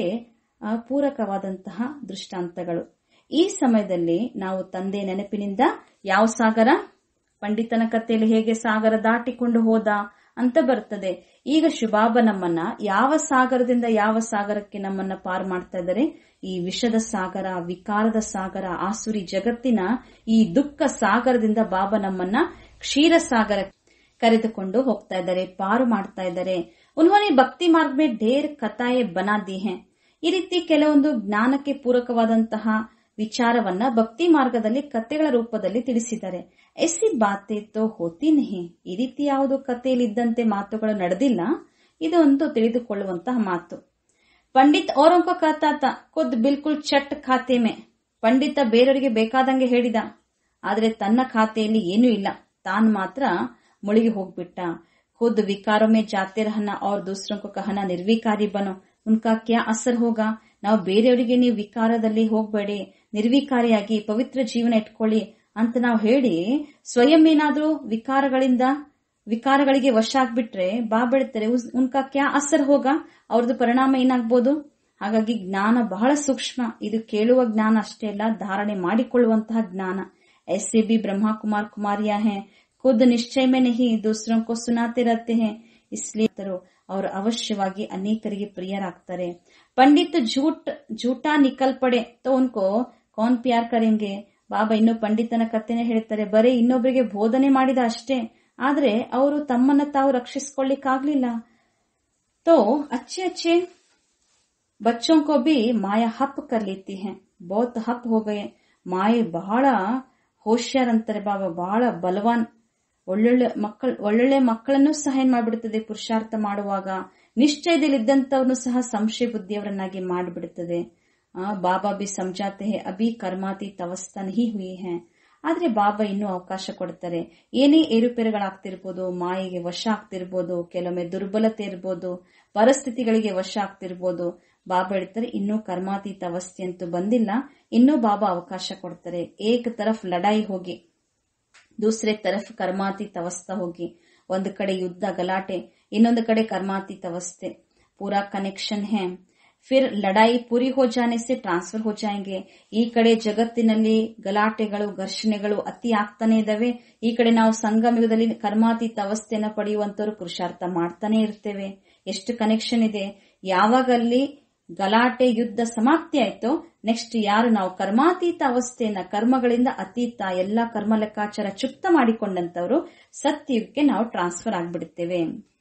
ಪೂರಕವಾದಂತಹ ದೃಷ್ಟಾಂತಗಳು. ಈ ಸಮಯದಲ್ಲಿ ನಾವು ತಂದೆ ನೆನಪಿನಿಂದ ಯಾವ ಸಾಗರ, ಪಂಡಿತನ ಕಥೆಯಲ್ಲಿ ಹೇಗೆ ಸಾಗರ ದಾಟಿಕೊಂಡು ಹೋದ ಅಂತ ಬರ್ತದೆ. ಈಗ ಶಿವಬಾಬಾ ನಮ್ಮನ್ನ ಯಾವ ಸಾಗರದಿಂದ ಯಾವ ಸಾಗರಕ್ಕೆ ನಮ್ಮನ್ನ ಪಾರ್ ಮಾಡ್ತಾ ಇದ್ದಾರೆ? ಈ ವಿಷದ ಸಾಗರ, ವಿಕಾರದ ಸಾಗರ, ಆಸುರಿ ಜಗತ್ತಿನ ಈ ದುಃಖ ಸಾಗರದಿಂದ ಬಾಬಾ ನಮ್ಮನ್ನ ಕ್ಷೀರ ಸಾಗರ ಕರೆದುಕೊಂಡು ಹೋಗ್ತಾ ಇದ್ದಾರೆ, ಪಾರು ಮಾಡ್ತಾ ಇದ್ದಾರೆ. ಉನ್ಹೋನೆ ಭಕ್ತಿ ಮಾರ್ಗ ಮೇ ಢೇರ್ ಕಥಾಯೆ ಬನಾ ದಿ ಹೈ. ಈ ರೀತಿ ಕೆಲವೊಂದು ಜ್ಞಾನಕ್ಕೆ ಪೂರಕವಾದಂತಹ ವಿಚಾರವನ್ನ ಭಕ್ತಿ ಮಾರ್ಗದಲ್ಲಿ ಕಥೆಗಳ ರೂಪದಲ್ಲಿ ತಿಳಿಸಿದ್ದಾರೆ. ಎಸಿ ಬಾತೆ ತೋ ಹೋತಿ ನಹಿ. ಈ ರೀತಿ ಯಾವುದು ಕಥೆಯಲ್ಲಿದ್ದಂತೆ ಮಾತುಗಳು ನಡೆದಿಲ್ಲ. ಇದು ಒಂದು ತಿಳಿದುಕೊಳ್ಳುವಂತಹ ಮಾತು. ಪಂಡಿತ್ ಔರೋಂಕೋ ಕಥಾತ ಖುದ್ ಬಿಲ್ಕುಲ್ ಚಟ್ ಖಾತೆ ಮೇ. ಪಂಡಿತ ಬೇರೆಯವರಿಗೆ ಬೇಕಾದಂಗೆ ಹೇಳಿದ, ಆದ್ರೆ ತನ್ನ ಖಾತೆಯಲ್ಲಿ ಏನೂ ಇಲ್ಲ, ತಾನ್ ಮಾತ್ರ ಮುಳುಗಿ ಹೋಗ್ಬಿಟ್ಟ. ಖುದ್ ವಿಕಾರೋ ಮೇ ಜಾತೆ ರಹನ ಔರ್ ದೂಸರೋं को कहना ನಿರ್ವಿಕಾರಿ ಬನೋ, ಉನ್ಕಾ ಕ್ಯಾ ಅಸರ್ ಹೋಗಾ. ನಾವು ಬೇರೆಯವರಿಗೆ ನೀವು ವಿಕಾರದಲ್ಲಿ ಹೋಗ್ಬೇಡಿ, ನಿರ್ವಿಕಾರಿಯಾಗಿ ಪವಿತ್ರ ಜೀವನ ಇಟ್ಕೊಳ್ಳಿ ಅಂತ ನಾವು ಹೇಳಿ ಸ್ವಯಂ ಏನಾದ್ರೂ ವಿಕಾರಗಳಿಂದ ವಿಕಾರಗಳಿಗೆ ವಶ ಆಗ್ಬಿಟ್ರೆ ಬಾ ಬೆಳಿತಾರೆ. ಉನ್ಕಾ ಕ್ಯಾ ಅಸರ್ ಹೋಗ, ಅವ್ರದ್ದು ಪರಿಣಾಮ ಏನಾಗ್ಬೋದು? ಹಾಗಾಗಿ ಜ್ಞಾನ ಬಹಳ ಸೂಕ್ಷ್ಮ. ಇದು ಕೇಳುವ ಜ್ಞಾನ ಅಷ್ಟೇ ಅಲ್ಲ, ಧಾರಣೆ ಮಾಡಿಕೊಳ್ಳುವಂತಹ ಜ್ಞಾನ. ऐसे भी ब्रह्मा कुमार कुमारियां हैं, खुद निश्चय में नहीं दूसरों को सुनाते रहते हैं, इसलिए ಅವರು ಅವಶ್ಯವಾಗಿ ಅನೇಕರಿಗೆ ಪ್ರಿಯರಾಗ್ತಾರೆ. ಪಂಡಿತ್ ಝೂಟ್ ಝೂಟಾ ನಿಕಲ್ ಪಡೆ ತೋ ಉನ್ಕೋ ಕೌನ್ ಪ್ಯಾರ್ ಕರೆಂಗೆ. ಬಾಬಾ ಇನ್ನು ಪಂಡಿತನ ಕಥೆನೆ ಹೇಳ್ತಾರೆ, ಬರೀ ಇನ್ನೊಬ್ಬರಿಗೆ ಬೋಧನೆ ಮಾಡಿದ ಅಷ್ಟೇ, ಆದ್ರೆ ಅವರು ತಮ್ಮನ್ನ ತಾವು ರಕ್ಷಿಸಿಕೊಳ್ಳಿಕ್ಕಾಗ್ಲಿಲ್ಲ. ತೋ ಅಚ್ಚೆ ಅಚ್ಚೆ ಬಚ್ಚೋं को भी ಮಾಯಾ ಹಪ್ ಕರ್ ಲೇತಿ ಹೈ, ಬಹುತ್ ಹಪ್ ಹೋ ಗಯೆ. ಮಾಯೆ ಬಹಳ ಹೋಶ್ಯಾರ್ ಅಂತಾರೆ ಬಾಬಾ, ಬಹಳ ಬಲವಾನ್. ಒಳ್ಳೊಳ್ಳೆ ಮಕ್ಕಳು ಒಳ್ಳೊಳ್ಳೆ ಮಕ್ಕಳನ್ನು ಸಹ ಏನ್ ಮಾಡ್ಬಿಡುತ್ತದೆ, ಪುರುಷಾರ್ಥ ಮಾಡುವಾಗ ನಿಶ್ಚಯದಲ್ಲಿದ್ದಂತವ್ರನ್ನು ಸಹ ಸಂಶಯ ಬುದ್ಧಿಯವರನ್ನಾಗಿ ಮಾಡಿಬಿಡುತ್ತದೆ. ಬಾಬಾ ಬಿ ಸಮಜಾತೆ ಹೈ ಅಭಿ ಕರ್ಮಾತಿ ತವಸ್ತಾ ನಹಿ ಹುಯಿ ಹೈ. ಆದ್ರೆ ಬಾಬಾ ಇನ್ನೂ ಅವಕಾಶ ಕೊಡ್ತಾರೆ. ಏನೇ ಏರುಪೇರುಗಳಾಗ್ತಿರ್ಬೋದು, ಮಾಯೆಗೆ ವಶ ಆಗ್ತಿರ್ಬೋದು, ಕೆಲವೊಮ್ಮೆ ದುರ್ಬಲತೆ ಇರ್ಬೋದು, ಪರಿಸ್ಥಿತಿಗಳಿಗೆ ವಶ ಆಗ್ತಿರ್ಬೋದು. ಬಾಬಾ ಹೇಳ್ತಾರೆ ಇನ್ನೂ ಕರ್ಮಾತೀತ ಅವಸ್ಥೆ ಅಂತೂ ಬಂದಿಲ್ಲ, ಇನ್ನೂ ಬಾಬಾ ಅವಕಾಶ ಕೊಡ್ತಾರೆ. ಏಕ್ ತರಫ್ ಲಡಾಯಿ ಹೋಗಿ, ದೂಸರೆ ತರಫ್ ಕರ್ಮಾತೀತ ಅವಸ್ಥಾ ಹೋಗಿ. ಒಂದು ಕಡೆ ಯುದ್ಧ ಗಲಾಟೆ, ಇನ್ನೊಂದು ಕಡೆ ಕರ್ಮಾತೀತ ಅವಸ್ಥೆ. ಪೂರಾ ಕನೆಕ್ಷನ್ ಹೈ. ಫಿರ್ ಲಡಾಯಿ ಪೂರಿ ಹೋ ಜಾನೆ ಸೆ ಟ್ರಾನ್ಸ್ಫರ್ ಹೋ ಜಾಯಂಗೆ. ಈ ಕಡೆ ಜಗತ್ತಿನಲ್ಲಿ ಗಲಾಟೆಗಳು, ಘರ್ಷಣೆಗಳು ಅತಿ ಆಗ್ತಾನೆ ಇದಾವೆ. ಈ ಕಡೆ ನಾವು ಸಂಗಮಯುಗದಲ್ಲಿ ಕರ್ಮಾತೀತ ಅವಸ್ಥೆಯನ್ನು ಪಡೆಯುವಂತವರು ಪುರುಷಾರ್ಥ ಮಾಡ್ತಾನೆ ಇರ್ತೇವೆ. ಎಷ್ಟು ಕನೆಕ್ಷನ್ ಇದೆ. ಯಾವಾಗ ಅಲ್ಲಿ ಗಲಾಟೆ ಯುದ್ಧ ಸಮಾಪ್ತಿ ಆಯ್ತೋ, ನೆಕ್ಸ್ಟ್ ಯಾರು ನಾವು ಕರ್ಮಾತೀತ ಅವಸ್ಥೆಯನ್ನ, ಕರ್ಮಗಳಿಂದ ಅತೀತ, ಎಲ್ಲಾ ಕರ್ಮ ಲೆಕ್ಕಾಚಾರ ಚುಕ್ತ ಮಾಡಿಕೊಂಡಂತವರು ಸತ್ಯಕ್ಕೆ ನಾವು ಟ್ರಾನ್ಸ್ಫರ್ ಆಗ್ಬಿಡುತ್ತೇವೆ.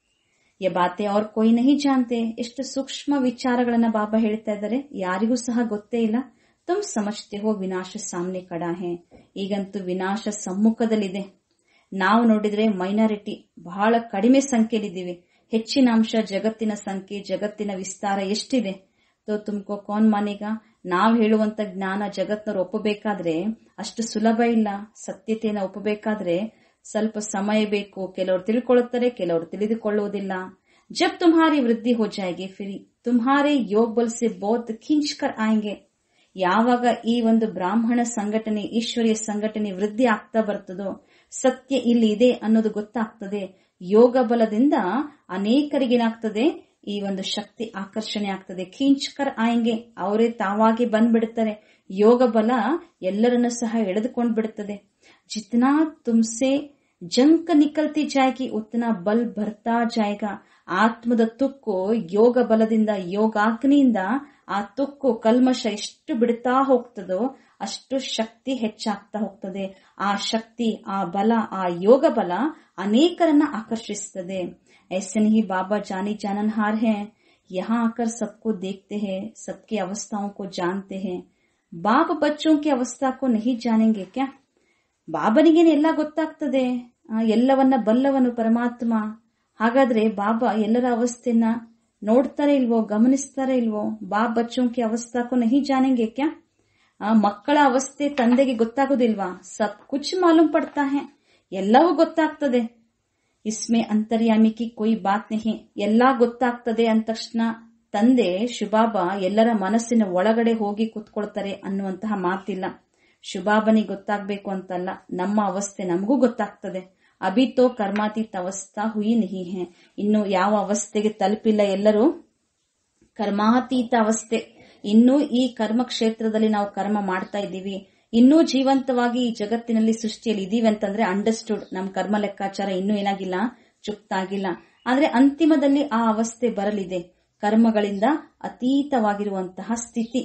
ಯ ಬಾತೆ ಅವ್ರ ಕೊಯ್ ನಹಿ ಜಾನ್ತೆ. ಎಷ್ಟು ಸೂಕ್ಷ್ಮ ವಿಚಾರಗಳನ್ನ ಬಾಬಾ ಹೇಳ್ತಾ ಇದ್ದಾರೆ, ಯಾರಿಗೂ ಸಹ ಗೊತ್ತೇ ಇಲ್ಲ. ತುಮ್ ಸಮಜ್ತೆ ಹೋ ವಿನಾಶ ಸಾಮ್ನೆ ಕಡಾ ಹೇ. ಈಗಂತೂ ವಿನಾಶ ಸಮ್ಮುಖದಲ್ಲಿದೆ. ನಾವು ನೋಡಿದ್ರೆ ಮೈನಾರಿಟಿ, ಬಹಳ ಕಡಿಮೆ ಸಂಖ್ಯೆಯಲ್ಲಿದ್ದೀವಿ. ಹೆಚ್ಚಿನ ಅಂಶ ಜಗತ್ತಿನ ಸಂಖ್ಯೆ, ಜಗತ್ತಿನ ವಿಸ್ತಾರ ಎಷ್ಟಿದೆ. ತೋ ತುಮ್ಕೋ ಕೌನ್ ಮಾನೇಗ. ನಾವು ಹೇಳುವಂತ ಜ್ಞಾನ ಜಗತ್ನವ್ರು ಒಪ್ಪಬೇಕಾದ್ರೆ ಅಷ್ಟು ಸುಲಭ ಇಲ್ಲ. ಸತ್ಯತೆಯನ್ನು ಒಪ್ಪಬೇಕಾದ್ರೆ ಸ್ವಲ್ಪ ಸಮಯ ಬೇಕು. ಕೆಲವರು ತಿಳ್ಕೊಳ್ಳುತ್ತಾರೆ, ಕೆಲವರು ತಿಳಿದುಕೊಳ್ಳುವುದಿಲ್ಲ. ಜಬ್ ತುಮ್ಹಾರಿ ವೃದ್ಧಿ ಹೋ ಜಾಯೇಗೆ ಫಿರ್ ತುಮ್ಹಾರೆ ಯೋಗ ಬಲ್ ಸೆ ಬಹುತ್ ಖಿಂಚ್ ಕರ್ ಆಯಂಗೆ. ಯಾವಾಗ ಈ ಒಂದು ಬ್ರಾಹ್ಮಣ ಸಂಘಟನೆ, ಈಶ್ವರಿಯ ಸಂಘಟನೆ ವೃದ್ಧಿ ಆಗ್ತಾ ಬರ್ತದೋ, ಸತ್ಯ ಇಲ್ಲಿ ಇದೆ ಅನ್ನೋದು ಗೊತ್ತಾಗ್ತದೆ, ಯೋಗ ಬಲದಿಂದ ಅನೇಕರಿಗೇನಾಗ್ತದೆ, ಈ ಒಂದು ಶಕ್ತಿ ಆಕರ್ಷಣೆ ಆಗ್ತದೆ. ಖೀಂಚ್ಕರ್ ಆಯಂಗೆ, ಅವರೇ ತಾವಾಗಿ ಬಂದ್ಬಿಡುತ್ತಾರೆ. ಯೋಗ ಬಲ ಎಲ್ಲರನ್ನು ಸಹ ಎಳೆದುಕೊಂಡು ಬಿಡುತ್ತದೆ. ಜಿತ್ನಾ ತುಮ್ಸೆ ಜಂಕ್ ನಿಕಲ್ತಿ ಜಾಯಗಿ ಉತ್ನಾ ಬಲ್ ಬರ್ತಾ ಜಾಯಗ. ಆತ್ಮದ ತುಕ್ಕು ಯೋಗ ಬಲದಿಂದ, ಯೋಗಾಗ್ನಿಯಿಂದ ಆ ತುಕ್ಕು ಕಲ್ಮಶ ಎಷ್ಟು ಬಿಡ್ತಾ ಹೋಗ್ತದೋ ಅಷ್ಟು ಶಕ್ತಿ ಹೆಚ್ಚಾಗ್ತಾ ಹೋಗ್ತದೆ. ಆ ಶಕ್ತಿ, ಆ ಬಲ, ಆ ಯೋಗ ಬಲ ಅನೇಕರನ್ನ ಆಕರ್ಷಿಸ್ತದೆ. ऐसे नहीं बाबा जानी जाननहार हैं, यहाँ आकर सबको देखते हैं, सबकी अवस्थाओं को जानते हैं. बाप बच्चों की अवस्था को नहीं जानेंगे क्या? ಬಾಬನಿಗೇನೆ ಎಲ್ಲ ಗೊತ್ತಾಗ್ತದೆ, ಎಲ್ಲವನ್ನ ಬಲ್ಲವನು ಪರಮಾತ್ಮ. ಹಾಗಾದ್ರೆ ಬಾಬಾ ಎಲ್ಲರ ಅವಸ್ಥೆಯನ್ನ ನೋಡ್ತಾರೆ ಇಲ್ವೋ, ಗಮನಿಸ್ತಾರೆ ಇಲ್ವೋ? ಬಾಪ್ ಬಚ್ಚೋं की अवस्था को नहीं जानेंगे क्या? ಆ ಮಕ್ಕಳ ಅವಸ್ಥೆ ತಂದೆಗೆ ಗೊತ್ತಾಗೋದಿಲ್ವಾ? ಸಬ್ ಕುಚ್ ಮಾಲೂಮ್ ಪಡ್ತಾ ಹೈ, ಎಲ್ಲವೂ ಗೊತ್ತಾಗ್ತದೆ. ಇಸ್ಮೆ ಅಂತರ್ಯಾಮಿ ಕಿ ಕೊಯ್ ಬಾತ್ ನಹಿ, ಎಲ್ಲಾ ಗೊತ್ತಾಗ್ತದೆ ಅಂದ ತಕ್ಷಣ ತಂದೆ ಶುಭಾಬ ಎಲ್ಲರ ಮನಸ್ಸಿನ ಒಳಗಡೆ ಹೋಗಿ ಕುತ್ಕೊಳ್ತಾರೆ ಅನ್ನುವಂತಹ ಮಾತಿಲ್ಲ. ಶುಭಾಬನಿಗೆ ಗೊತ್ತಾಗ್ಬೇಕು ಅಂತಲ್ಲ, ನಮ್ಮ ಅವಸ್ಥೆ ನಮಗೂ ಗೊತ್ತಾಗ್ತದೆ. ಅಭಿ ತೋ ಕರ್ಮಾತೀತ ಅವಸ್ಥಾ ಹುಯಿ ನಹಿ ಹೈ, ಇನ್ನು ಯಾವ ಅವಸ್ಥೆಗೆ ತಲುಪಿಲ್ಲ ಎಲ್ಲರೂ ಕರ್ಮಾತೀತ ಅವಸ್ಥೆ. ಇನ್ನೂ ಈ ಕರ್ಮ ಕ್ಷೇತ್ರದಲ್ಲಿ ನಾವು ಕರ್ಮ ಮಾಡ್ತಾ ಇದ್ದೀವಿ, ಇನ್ನೂ ಜೀವಂತವಾಗಿ ಈ ಜಗತ್ತಿನಲ್ಲಿ ಸೃಷ್ಟಿಯಲ್ಲಿ ಇದೀವಿ ಅಂತಂದ್ರೆ ಅಂಡರ್ಸ್ಟುಡ್. ನಮ್ ಕರ್ಮ ಲೆಕ್ಕಾಚಾರ ಇನ್ನೂ ಏನಾಗಿಲ್ಲ, ಚುಕ್ತಾಗಿಲ್ಲ. ಆದ್ರೆ ಅಂತಿಮದಲ್ಲಿ ಆ ಅವಸ್ಥೆ ಬರಲಿದೆ, ಕರ್ಮಗಳಿಂದ ಅತೀತವಾಗಿರುವಂತಹ ಸ್ಥಿತಿ.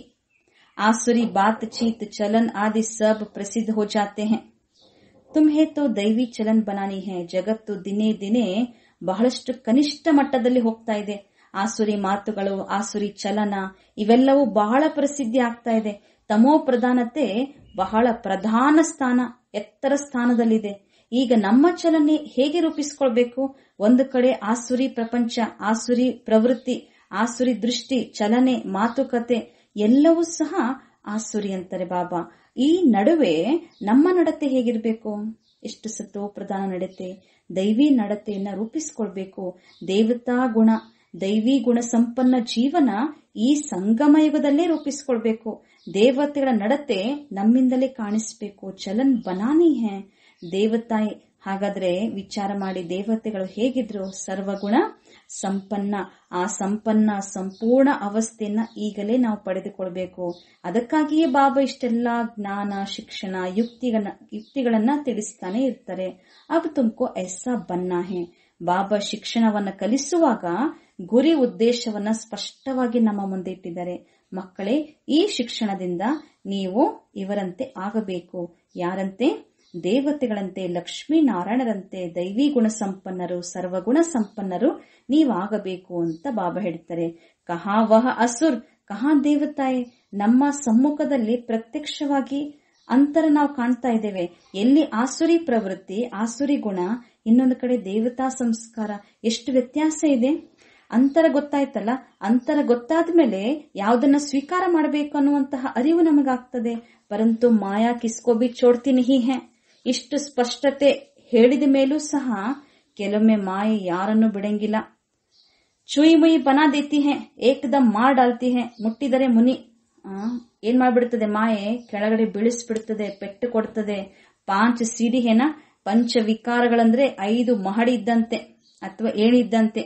ಆಸುರಿ ಬಾತ್ ಚೀತ್ ಚಲನ್ ಆದಿ ಸಬ್ ಪ್ರಸಿದ್ಧ ಹೋ ಜಾತೆ ಹೈ. ತುಮ್ಹೇ ತೋ ದೈವಿ ಚಲನ್ ಬನಾನಿ ಹೈ. ಜಗತ್ತು ದಿನೇ ದಿನೇ ಬಹಳಷ್ಟು ಕನಿಷ್ಠ ಮಟ್ಟದಲ್ಲಿ ಹೋಗ್ತಾ ಇದೆ. ಆಸುರಿ ಮಾತುಗಳು, ಆಸುರಿ ಚಲನ ಇವೆಲ್ಲವೂ ಬಹಳ ಪ್ರಸಿದ್ಧಿ ಆಗ್ತಾ ಇದೆ. ತಮೋ ಪ್ರಧಾನತೆ ಬಹಳ ಪ್ರಧಾನ ಸ್ಥಾನ, ಎತ್ತರ ಸ್ಥಾನದಲ್ಲಿದೆ. ಈಗ ನಮ್ಮ ಚಲನೆ ಹೇಗೆ ರೂಪಿಸಿಕೊಳ್ಬೇಕು? ಒಂದು ಕಡೆ ಆಸುರಿ ಪ್ರಪಂಚ, ಆಸುರಿ ಪ್ರವೃತ್ತಿ, ಆಸುರಿ ದೃಷ್ಟಿ, ಚಲನೆ, ಮಾತುಕತೆ ಎಲ್ಲವೂ ಸಹ ಆಸುರಿ ಅಂತಾರೆ ಬಾಬಾ. ಈ ನಡುವೆ ನಮ್ಮ ನಡತೆ ಹೇಗಿರ್ಬೇಕು? ಎಷ್ಟು ಸತೋ ಪ್ರಧಾನ ನಡತೆ, ದೈವಿ ನಡತೆಯನ್ನ ರೂಪಿಸಿಕೊಳ್ಬೇಕು. ದೇವತಾ ಗುಣ, ದೈವಿ ಗುಣ ಸಂಪನ್ನ ಜೀವನ ಈ ಸಂಗಮ ಯುಗದಲ್ಲೇ ರೂಪಿಸಿಕೊಳ್ಬೇಕು. ದೇವತೆಗಳ ನಡತೆ ನಮ್ಮಿಂದಲೇ ಕಾಣಿಸ್ಬೇಕು. ಚಲನ್ ಬನಾನಿ ಹೇ ದೇವತಾಯಿ. ಹಾಗಾದ್ರೆ ವಿಚಾರ ಮಾಡಿ, ದೇವತೆಗಳು ಹೇಗಿದ್ರು? ಸರ್ವಗುಣ ಸಂಪನ್ನ. ಆ ಸಂಪನ್ನ ಸಂಪೂರ್ಣ ಅವಸ್ಥೆಯನ್ನ ಈಗಲೇ ನಾವು ಪಡೆದುಕೊಳ್ಬೇಕು. ಅದಕ್ಕಾಗಿಯೇ ಬಾಬಾ ಇಷ್ಟೆಲ್ಲಾ ಜ್ಞಾನ, ಶಿಕ್ಷಣ, ಯುಕ್ತಿಗಳನ್ನ ಯುಕ್ತಿಗಳನ್ನ ತಿಳಿಸ್ತಾನೆ ಇರ್ತಾರೆ. ಅಬ್ ತುಮ್ಕೋ ಐಸಾ ಬನ್ನಾ ಹೇ. ಬಾಬಾ ಶಿಕ್ಷಣವನ್ನ ಕಲಿಸುವಾಗ ಗುರಿ ಉದ್ದೇಶವನ್ನ ಸ್ಪಷ್ಟವಾಗಿ ನಮ್ಮ ಮುಂದೆ ಇಟ್ಟಿದ್ದಾರೆ. ಮಕ್ಕಳೇ, ಈ ಶಿಕ್ಷಣದಿಂದ ನೀವು ಇವರಂತೆ ಆಗಬೇಕು. ಯಾರಂತೆ? ದೇವತೆಗಳಂತೆ, ಲಕ್ಷ್ಮೀನಾರಾಯಣರಂತೆ, ದೈವಿ ಗುಣ ಸಂಪನ್ನರು, ಸರ್ವಗುಣ ಸಂಪನ್ನರು ನೀವಾಗಬೇಕು ಅಂತ ಬಾಬಾ ಹೇಳ್ತಾರೆ. ಕಹಾ ವಹ ಅಸುರ್ ಕಹಾ ದೇವತಾಯೇ. ನಮ್ಮ ಸಮ್ಮುಖದಲ್ಲಿ ಪ್ರತ್ಯಕ್ಷವಾಗಿ ಅಂತರ ನಾವು ಕಾಣ್ತಾ ಇದ್ದೇವೆ. ಎಲ್ಲಿ ಆಸುರಿ ಪ್ರವೃತ್ತಿ, ಆಸುರಿ ಗುಣ, ಇನ್ನೊಂದು ಕಡೆ ದೇವತಾ ಸಂಸ್ಕಾರ. ಎಷ್ಟು ವ್ಯತ್ಯಾಸ ಇದೆ. ಅಂತರ ಗೊತ್ತಾಯ್ತಲ್ಲ, ಅಂತರ ಗೊತ್ತಾದ್ಮೇಲೆ ಯಾವುದನ್ನ ಸ್ವೀಕಾರ ಮಾಡಬೇಕು ಅನ್ನುವಂತಹ ಅರಿವು ನಮಗಾಗ್ತದೆ. ಪರಂತು ಮಾಯಾ ಕಿಸ್ಕೋ ಬಿ ಚೋಡ್ತಿ ನಹಿ ಹೈ. ಇಷ್ಟು ಸ್ಪಷ್ಟತೆ ಹೇಳಿದ ಮೇಲೂ ಸಹ ಕೆಲವೊಮ್ಮೆ ಮಾಯೆ ಯಾರನ್ನು ಬಿಡಂಗಿಲ್ಲ. ಚುಯಿ ಮುಯಿ ಬನಾ ದೇತಿ ಹೈ, ಏಕದಮ್ ಮಾರ್ ಡಾಲ್ತಿ ಹೈ. ಮುಟ್ಟಿದರೆ ಮುನಿ ಏನ್ ಮಾಡ್ಬಿಡ್ತದೆ? ಮಾಯೆ ಕೆಳಗಡೆ ಬೀಳಿಸ್ಬಿಡ್ತದೆ, ಪೆಟ್ಟು ಕೊಡ್ತದೆ. ಪಾಂಚ ಸೀಡಿ ಹೇನ, ಪಂಚ ವಿಕಾರಗಳಂದ್ರೆ ಐದು ಮಹಡಿ ಇದ್ದಂತೆ ಅಥವಾ ಏಣಿದ್ದಂತೆ,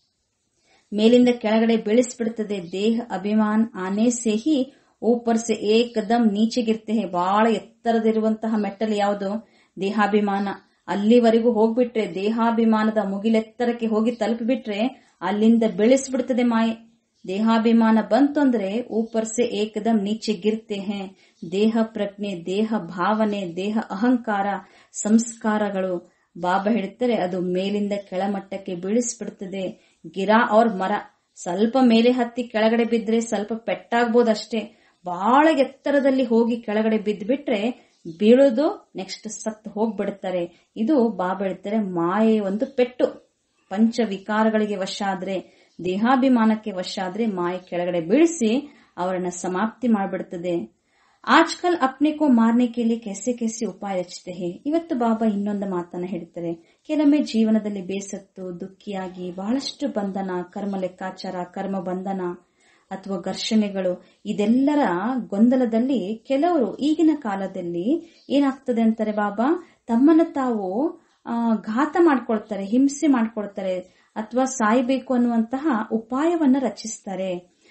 ಮೇಲಿಂದ ಕೆಳಗಡೆ ಬೀಳಿಸ್ಬಿಡ್ತದೆ. ದೇಹ ಅಭಿಮಾನ್ ಆನೆ ಸೇಹಿ ಊಪರ್ ಸೆ ಏಕದಮ್ ನೀಚೆಗಿರ್ತೆ. ಬಹಳ ಎತ್ತರದಿರುವಂತಹ ಮೆಟ್ಟಲು ಯಾವುದು? ದೇಹಾಭಿಮಾನ. ಅಲ್ಲಿವರೆಗೂ ಹೋಗ್ಬಿಟ್ರೆ, ದೇಹಾಭಿಮಾನದ ಮುಗಿಲೆತ್ತರಕ್ಕೆ ಹೋಗಿ ತಲುಪಿಬಿಟ್ರೆ ಅಲ್ಲಿಂದ ಬೆಳೆಸ್ಬಿಡ್ತದೆ ಮಾಯೆ. ದೇಹಾಭಿಮಾನ ಬಂತು ಅಂದ್ರೆ ಊಪರ್ ಸೆ ಏಕದಮ್ ನೀಚೆ ಗಿರ್ತೆ ಹೇ. ದೇಹ ಪ್ರಜ್ಞೆ, ದೇಹ ಭಾವನೆ, ದೇಹ ಅಹಂಕಾರ, ಸಂಸ್ಕಾರಗಳು ಬಾಬಾ ಹೇಳ್ತಾರೆ ಅದು ಮೇಲಿಂದ ಕೆಳಮಟ್ಟಕ್ಕೆ ಬೀಳಿಸ್ಬಿಡ್ತದೆ. ಗಿರಾ ಅವ್ರ ಮರ, ಸ್ವಲ್ಪ ಮೇಲೆ ಹತ್ತಿ ಕೆಳಗಡೆ ಬಿದ್ರೆ ಸ್ವಲ್ಪ ಪೆಟ್ಟಾಗ್ಬೋದಷ್ಟೇ. ಬಹಳ ಎತ್ತರದಲ್ಲಿ ಹೋಗಿ ಕೆಳಗಡೆ ಬಿದ್ದು ಬಿಟ್ರೆ ಬೀಳೋದು, ನೆಕ್ಸ್ಟ್ ಸತ್ತು ಹೋಗ್ಬಿಡ್ತಾರೆ. ಇದು ಬಾಬಾ ಹೇಳ್ತಾರೆ ಮಾಯೆ ಒಂದು ಪೆಟ್ಟು. ಪಂಚ ವಿಕಾರಗಳಿಗೆ ವಶ ಆದ್ರೆ, ದೇಹಾಭಿಮಾನಕ್ಕೆ ವಶ ಆದ್ರೆ ಮಾಯೆ ಕೆಳಗಡೆ ಬೀಳಿಸಿ ಅವರನ್ನ ಸಮಾಪ್ತಿ ಮಾಡ್ಬಿಡ್ತದೆ. ಆಜ್ಕಲ್ ಅಪ್ನೆ ಕೋ ಮಾರ್ನೆ ಕೆ ಲಿಯೆ ಕೈಸೆ ಕೈಸೆ ಉಪಾಯ ರಚತೆ ಹೇ. ಇವತ್ತು ಬಾಬಾ ಇನ್ನೊಂದು ಮಾತನ್ನ ಹೇಳ್ತಾರೆ. ಕೆಲವೊಮ್ಮೆ ಜೀವನದಲ್ಲಿ ಬೇಸತ್ತು, ದುಃಖಿಯಾಗಿ ಬಹಳಷ್ಟು ಬಂಧನ, ಕರ್ಮ ಲೆಕ್ಕಾಚಾರ, ಕರ್ಮ ಬಂಧನ ಅಥವಾ ಘರ್ಷಣೆಗಳು, ಇದೆಲ್ಲರ ಗೊಂದಲದಲ್ಲಿ ಕೆಲವರು ಈಗಿನ ಕಾಲದಲ್ಲಿ ಏನಾಗ್ತದೆ ಅಂತಾರೆ ಬಾಬಾ, ತಮ್ಮನ್ನ ತಾವು ಘಾತ ಮಾಡ್ಕೊಳ್ತಾರೆ, ಹಿಂಸೆ ಮಾಡ್ಕೊಳ್ತಾರೆ ಅಥವಾ ಸಾಯ್ಬೇಕು ಅನ್ನುವಂತಹ ಉಪಾಯವನ್ನ ರಚಿಸ್ತಾರೆ.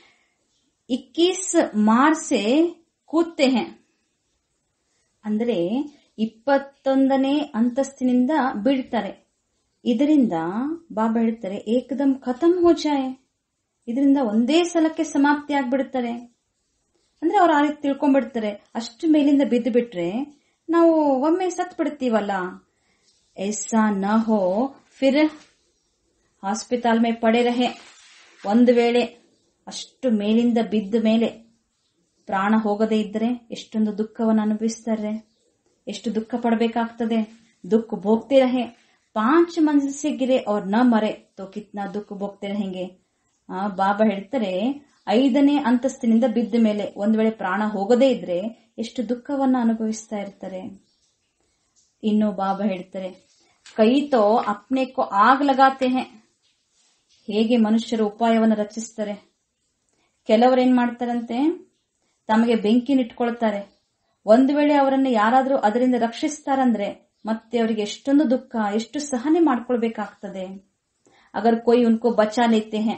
ಇಕ್ಕೀಸ್ ಮಾರ್ಸೆ ಕೂತೆ ಹೇ ಅಂದ್ರೆ ಇಪ್ಪತ್ತೊಂದನೇ ಅಂತಸ್ತಿನಿಂದ ಬೀಳ್ತಾರೆ. ಇದರಿಂದ ಬಾಬಾ ಹೇಳ್ತಾರೆ ಏಕದಮ್ ಖತಮ್ ಹೋ ಜಾಯೆ. ಇದರಿಂದ ಒಂದೇ ಸಲಕ್ಕೆ ಸಮಾಪ್ತಿ ಆಗ್ಬಿಡ್ತಾರೆ. ಅಂದ್ರೆ ಅವ್ರು ಆ ರೀತಿ ತಿಳ್ಕೊಂಡ್ಬಿಡ್ತಾರೆ, ಅಷ್ಟು ಮೇಲಿಂದ ಬಿದ್ದು ಬಿಟ್ರೆ ನಾವು ಒಮ್ಮೆ ಸತ್ ಬಿಡ್ತೀವಲ್ಲ. ऐसा न हो फिर ಹಾಸ್ಪಿಟಲ್ ಮೇ ಪಡೆ ರಹೆ. ಒಂದು ವೇಳೆ ಅಷ್ಟು ಮೇಲಿಂದ ಬಿದ್ದ ಮೇಲೆ ಪ್ರಾಣ ಹೋಗದೇ ಇದ್ರೆ ಎಷ್ಟೊಂದು ದುಃಖವನ್ನು ಅನುಭವಿಸ್ತಾರೆ, ಎಷ್ಟು ದುಃಖ ಪಡಬೇಕಾಗ್ತದೆ. ದುಃಖ ಭೋಗ್ತೆ ರಹೆ. ಪಾಂಚ್ ಮಂಜಿಲ್ ಸೆ ಗಿರೆ और न मरे तो कितना दुख भोगते रहेंगे. ಆ ಬಾಬಾ ಹೇಳ್ತಾರೆ, ಐದನೇ ಅಂತಸ್ತಿನಿಂದ ಬಿದ್ದ ಮೇಲೆ ಒಂದ್ ವೇಳೆ ಪ್ರಾಣ ಹೋಗದೇ ಇದ್ರೆ ಎಷ್ಟು ದುಃಖವನ್ನ ಅನುಭವಿಸ್ತಾ ಇರ್ತಾರೆ. ಇನ್ನು ಬಾಬಾ ಹೇಳ್ತಾರೆ, ಕೈ ತೋ ಅಪ್ನೆ ಕೋ ಆಗ್ ಲಗಾತೆ ಹೇ. ಹೇಗೆ ಮನುಷ್ಯರು ಉಪಾಯವನ್ನು ರಚಿಸ್ತಾರೆ. ಕೆಲವರೇನ್ ಮಾಡ್ತಾರಂತೆ, ತಮಗೆ ಬೆಂಕಿನಿಟ್ಕೊಳ್ತಾರೆ. ಒಂದು ವೇಳೆ ಅವರನ್ನು ಯಾರಾದ್ರೂ ಅದರಿಂದ ರಕ್ಷಿಸ್ತಾರಂದ್ರೆ ಮತ್ತೆ ಅವರಿಗೆ ಎಷ್ಟೊಂದು ದುಃಖ, ಎಷ್ಟು ಸಹನೆ ಮಾಡ್ಕೊಳ್ಬೇಕಾಗ್ತದೆ. ಅಗರ್ ಕೊಯ್ ಉನ್ಕೋ ಬಚಾ ಲೇತೆ ಹೇ,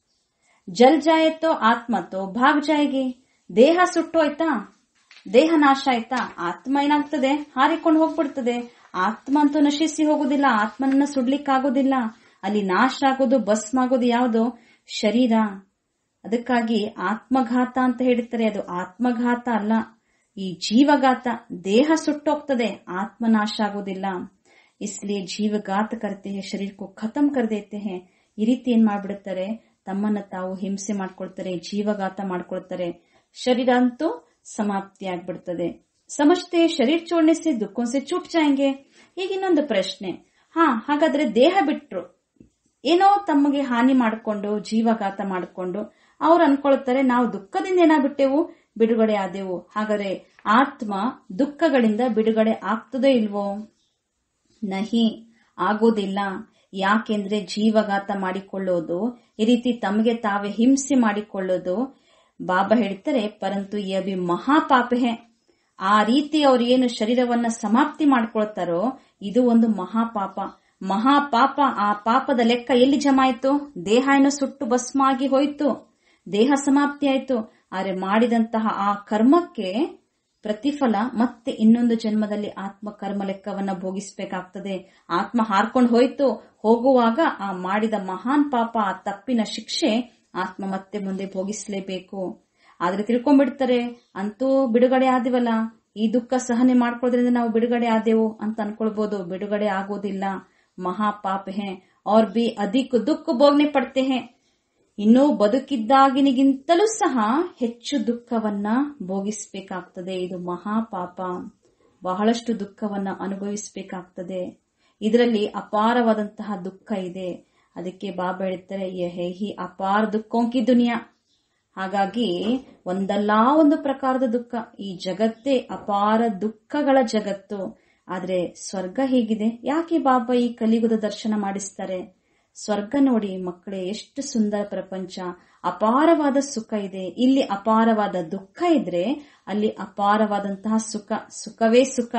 ಜಲ್ ಜಾಯೆ ತೋ ಆತ್ಮ ತೋ ಭಾಗ್ ಜಾಯೇಗಿ. ದೇಹ ಸುಟ್ಟೋಯ್ತಾ, ದೇಹ ನಾಶ ಆಯ್ತಾ, ಆತ್ಮ ಏನಾಗ್ತದೆ, ಹಾರಿಕೊಂಡು ಹೋಗ್ಬಿಡ್ತದೆ. ಆತ್ಮ ಅಂತೂ ನಶಿಸಿ ಹೋಗುದಿಲ್ಲ, ಆತ್ಮನನ್ನ ಸುಡ್ಲಿಕ್ಕಾಗೋದಿಲ್ಲ. ಅಲ್ಲಿ ನಾಶ ಆಗೋದು, ಭಸ್ಮ ಆಗೋದು ಯಾವುದು? ಶರೀರ. ಅದಕ್ಕಾಗಿ ಆತ್ಮಘಾತ ಅಂತ ಹೇಳ್ತಾರೆ. ಅದು ಆತ್ಮಘಾತ ಅಲ್ಲ, ಈ ಜೀವಘಾತ. ದೇಹ ಸುಟ್ಟೋಗ್ತದೆ, ಆತ್ಮ ನಾಶ ಆಗೋದಿಲ್ಲ. ಇಸ್ಲಿಯೇ ಜೀವಘಾತ ಕರ್ತೆ ಹೇ, ಶರೀರ ಕೋ ಖತಮ್ ಕರ್ ದೇತೆ ಹೇ. ಈ ರೀತಿ ಏನ್ ಮಾಡ್ಬಿಡುತ್ತಾರೆ, ತಮ್ಮನ್ನ ತಾವು ಹಿಂಸೆ ಮಾಡ್ಕೊಳ್ತಾರೆ, ಜೀವಘಾತ ಮಾಡ್ಕೊಳ್ತಾರೆ. ಶರೀರ ಅಂತೂ ಸಮಾಪ್ತಿ ಆಗ್ಬಿಡ್ತದೆ. ಸಮಜ್ತೆ ಶರೀರ ಚೋಡ್ನೆ ಸೆ ದುಃಖೋಂ ಸೆ ಚೂಟ್ ಜಾಯೆಂಗೆ. ಈಗ ಇನ್ನೊಂದು ಪ್ರಶ್ನೆ, ಹಾ ಹಾಗಾದ್ರೆ ದೇಹ ಬಿಟ್ರು, ಏನೋ ತಮಗೆ ಹಾನಿ ಮಾಡಿಕೊಂಡು ಜೀವಘಾತ ಮಾಡಿಕೊಂಡು ಅವ್ರು ಅನ್ಕೊಳ್ತಾರೆ ನಾವು ದುಃಖದಿಂದ ಏನಾಗ್ಬಿಟ್ಟೆವು, ಬಿಡುಗಡೆ ಆದೆವು. ಹಾಗಾದ್ರೆ ಆತ್ಮ ದುಃಖಗಳಿಂದ ಬಿಡುಗಡೆ ಆಗ್ತದೋ ಇಲ್ವೋ? ನಹಿ, ಆಗೋದಿಲ್ಲ. ಯಾಕೆಂದ್ರೆ ಜೀವಘಾತ ಮಾಡಿಕೊಳ್ಳೋದು, ಈ ರೀತಿ ತಮಗೆ ತಾವೇ ಹಿಂಸೆ ಮಾಡಿಕೊಳ್ಳೋದು, ಬಾಬಾ ಹೇಳ್ತಾರೆ ಪರಂತು ಈ ಅಭಿ ಮಹಾಪಾಪ ಹೇ. ಆ ರೀತಿ ಅವ್ರು ಏನು ಶರೀರವನ್ನ ಸಮಾಪ್ತಿ ಮಾಡ್ಕೊಳ್ತಾರೋ ಇದು ಒಂದು ಮಹಾಪಾಪ. ಮಹಾಪಾಪ. ಆ ಪಾಪದ ಲೆಕ್ಕ ಎಲ್ಲಿ ಜಮಾ ಆಯ್ತು? ದೇಹ ಏನೋ ಸುಟ್ಟು ಭಸ್ಮ ಆಗಿ ಹೋಯ್ತು, ದೇಹ ಸಮಾಪ್ತಿ ಆಯ್ತು. ಆದ್ರೆ ಮಾಡಿದಂತಹ ಆ ಕರ್ಮಕ್ಕೆ ಪ್ರತಿಫಲ ಮತ್ತೆ ಇನ್ನೊಂದು ಜನ್ಮದಲ್ಲಿ ಆತ್ಮ ಕರ್ಮ ಲೆಕ್ಕವನ್ನ ಭೋಗಿಸ್ಬೇಕಾಗ್ತದೆ. ಆತ್ಮ ಹಾರ್ಕೊಂಡು ಹೋಯ್ತು, ಹೋಗುವಾಗ ಆ ಮಾಡಿದ ಮಹಾನ್ ಪಾಪ, ಆ ತಪ್ಪಿನ ಶಿಕ್ಷೆ ಆತ್ಮ ಮತ್ತೆ ಮುಂದೆ ಭೋಗಿಸ್ಲೇಬೇಕು. ಆದ್ರೆ ತಿಳ್ಕೊಂಡ್ಬಿಡ್ತಾರೆ, ಅಂತೂ ಬಿಡುಗಡೆ ಆದಿವಲ್ಲ, ಈ ದುಃಖ ಸಹನೆ ಮಾಡ್ಕೊಳ್ಳೋದ್ರಿಂದ ನಾವು ಬಿಡುಗಡೆ ಆದೆವು ಅಂತ ಅನ್ಕೊಳ್ಬಹುದು. ಬಿಡುಗಡೆ ಆಗೋದಿಲ್ಲ. ಮಹಾಪಾಪ ಹೇ और भी अधिक ದುಃಖ ಭೋಗನೆ ಪಡ್ತೆ ಹೇ. ಇನ್ನು ಬದುಕಿದ್ದಾಗಿನಿಗಿಂತಲೂ ಸಹ ಹೆಚ್ಚು ದುಃಖವನ್ನ ಭೋಗಿಸಬೇಕಾಗ್ತದೆ. ಇದು ಮಹಾಪಾಪ. ಬಹಳಷ್ಟು ದುಃಖವನ್ನ ಅನುಭವಿಸಬೇಕಾಗ್ತದೆ. ಇದರಲ್ಲಿ ಅಪಾರವಾದಂತಹ ದುಃಖ ಇದೆ. ಅದಕ್ಕೆ ಬಾಬಾ ಹೇಳ್ತಾರೆ, ಯಹೇ ಹಿ ಅಪಾರ ದುಃಖೋಂ ಕಿ ದುನಿಯಾ. ಹಾಗಾಗಿ ಒಂದಲ್ಲ ಒಂದು ಪ್ರಕಾರದ ದುಃಖ. ಈ ಜಗತ್ತೇ ಅಪಾರ ದುಃಖಗಳ ಜಗತ್ತು. ಆದ್ರೆ ಸ್ವರ್ಗ ಹೇಗಿದೆ? ಯಾಕೆ ಬಾಬಾ ಈ ಕಲಿಯುಗದ ದರ್ಶನ ಮಾಡಿಸ್ತಾರೆ? ಸ್ವರ್ಗ ನೋಡಿ ಮಕ್ಕಳೇ, ಎಷ್ಟು ಸುಂದರ ಪ್ರಪಂಚ, ಅಪಾರವಾದ ಸುಖ ಇದೆ. ಇಲ್ಲಿ ಅಪಾರವಾದ ದುಃಖ ಇದ್ರೆ ಅಲ್ಲಿ ಅಪಾರವಾದಂತಹ ಸುಖ, ಸುಖವೇ ಸುಖ.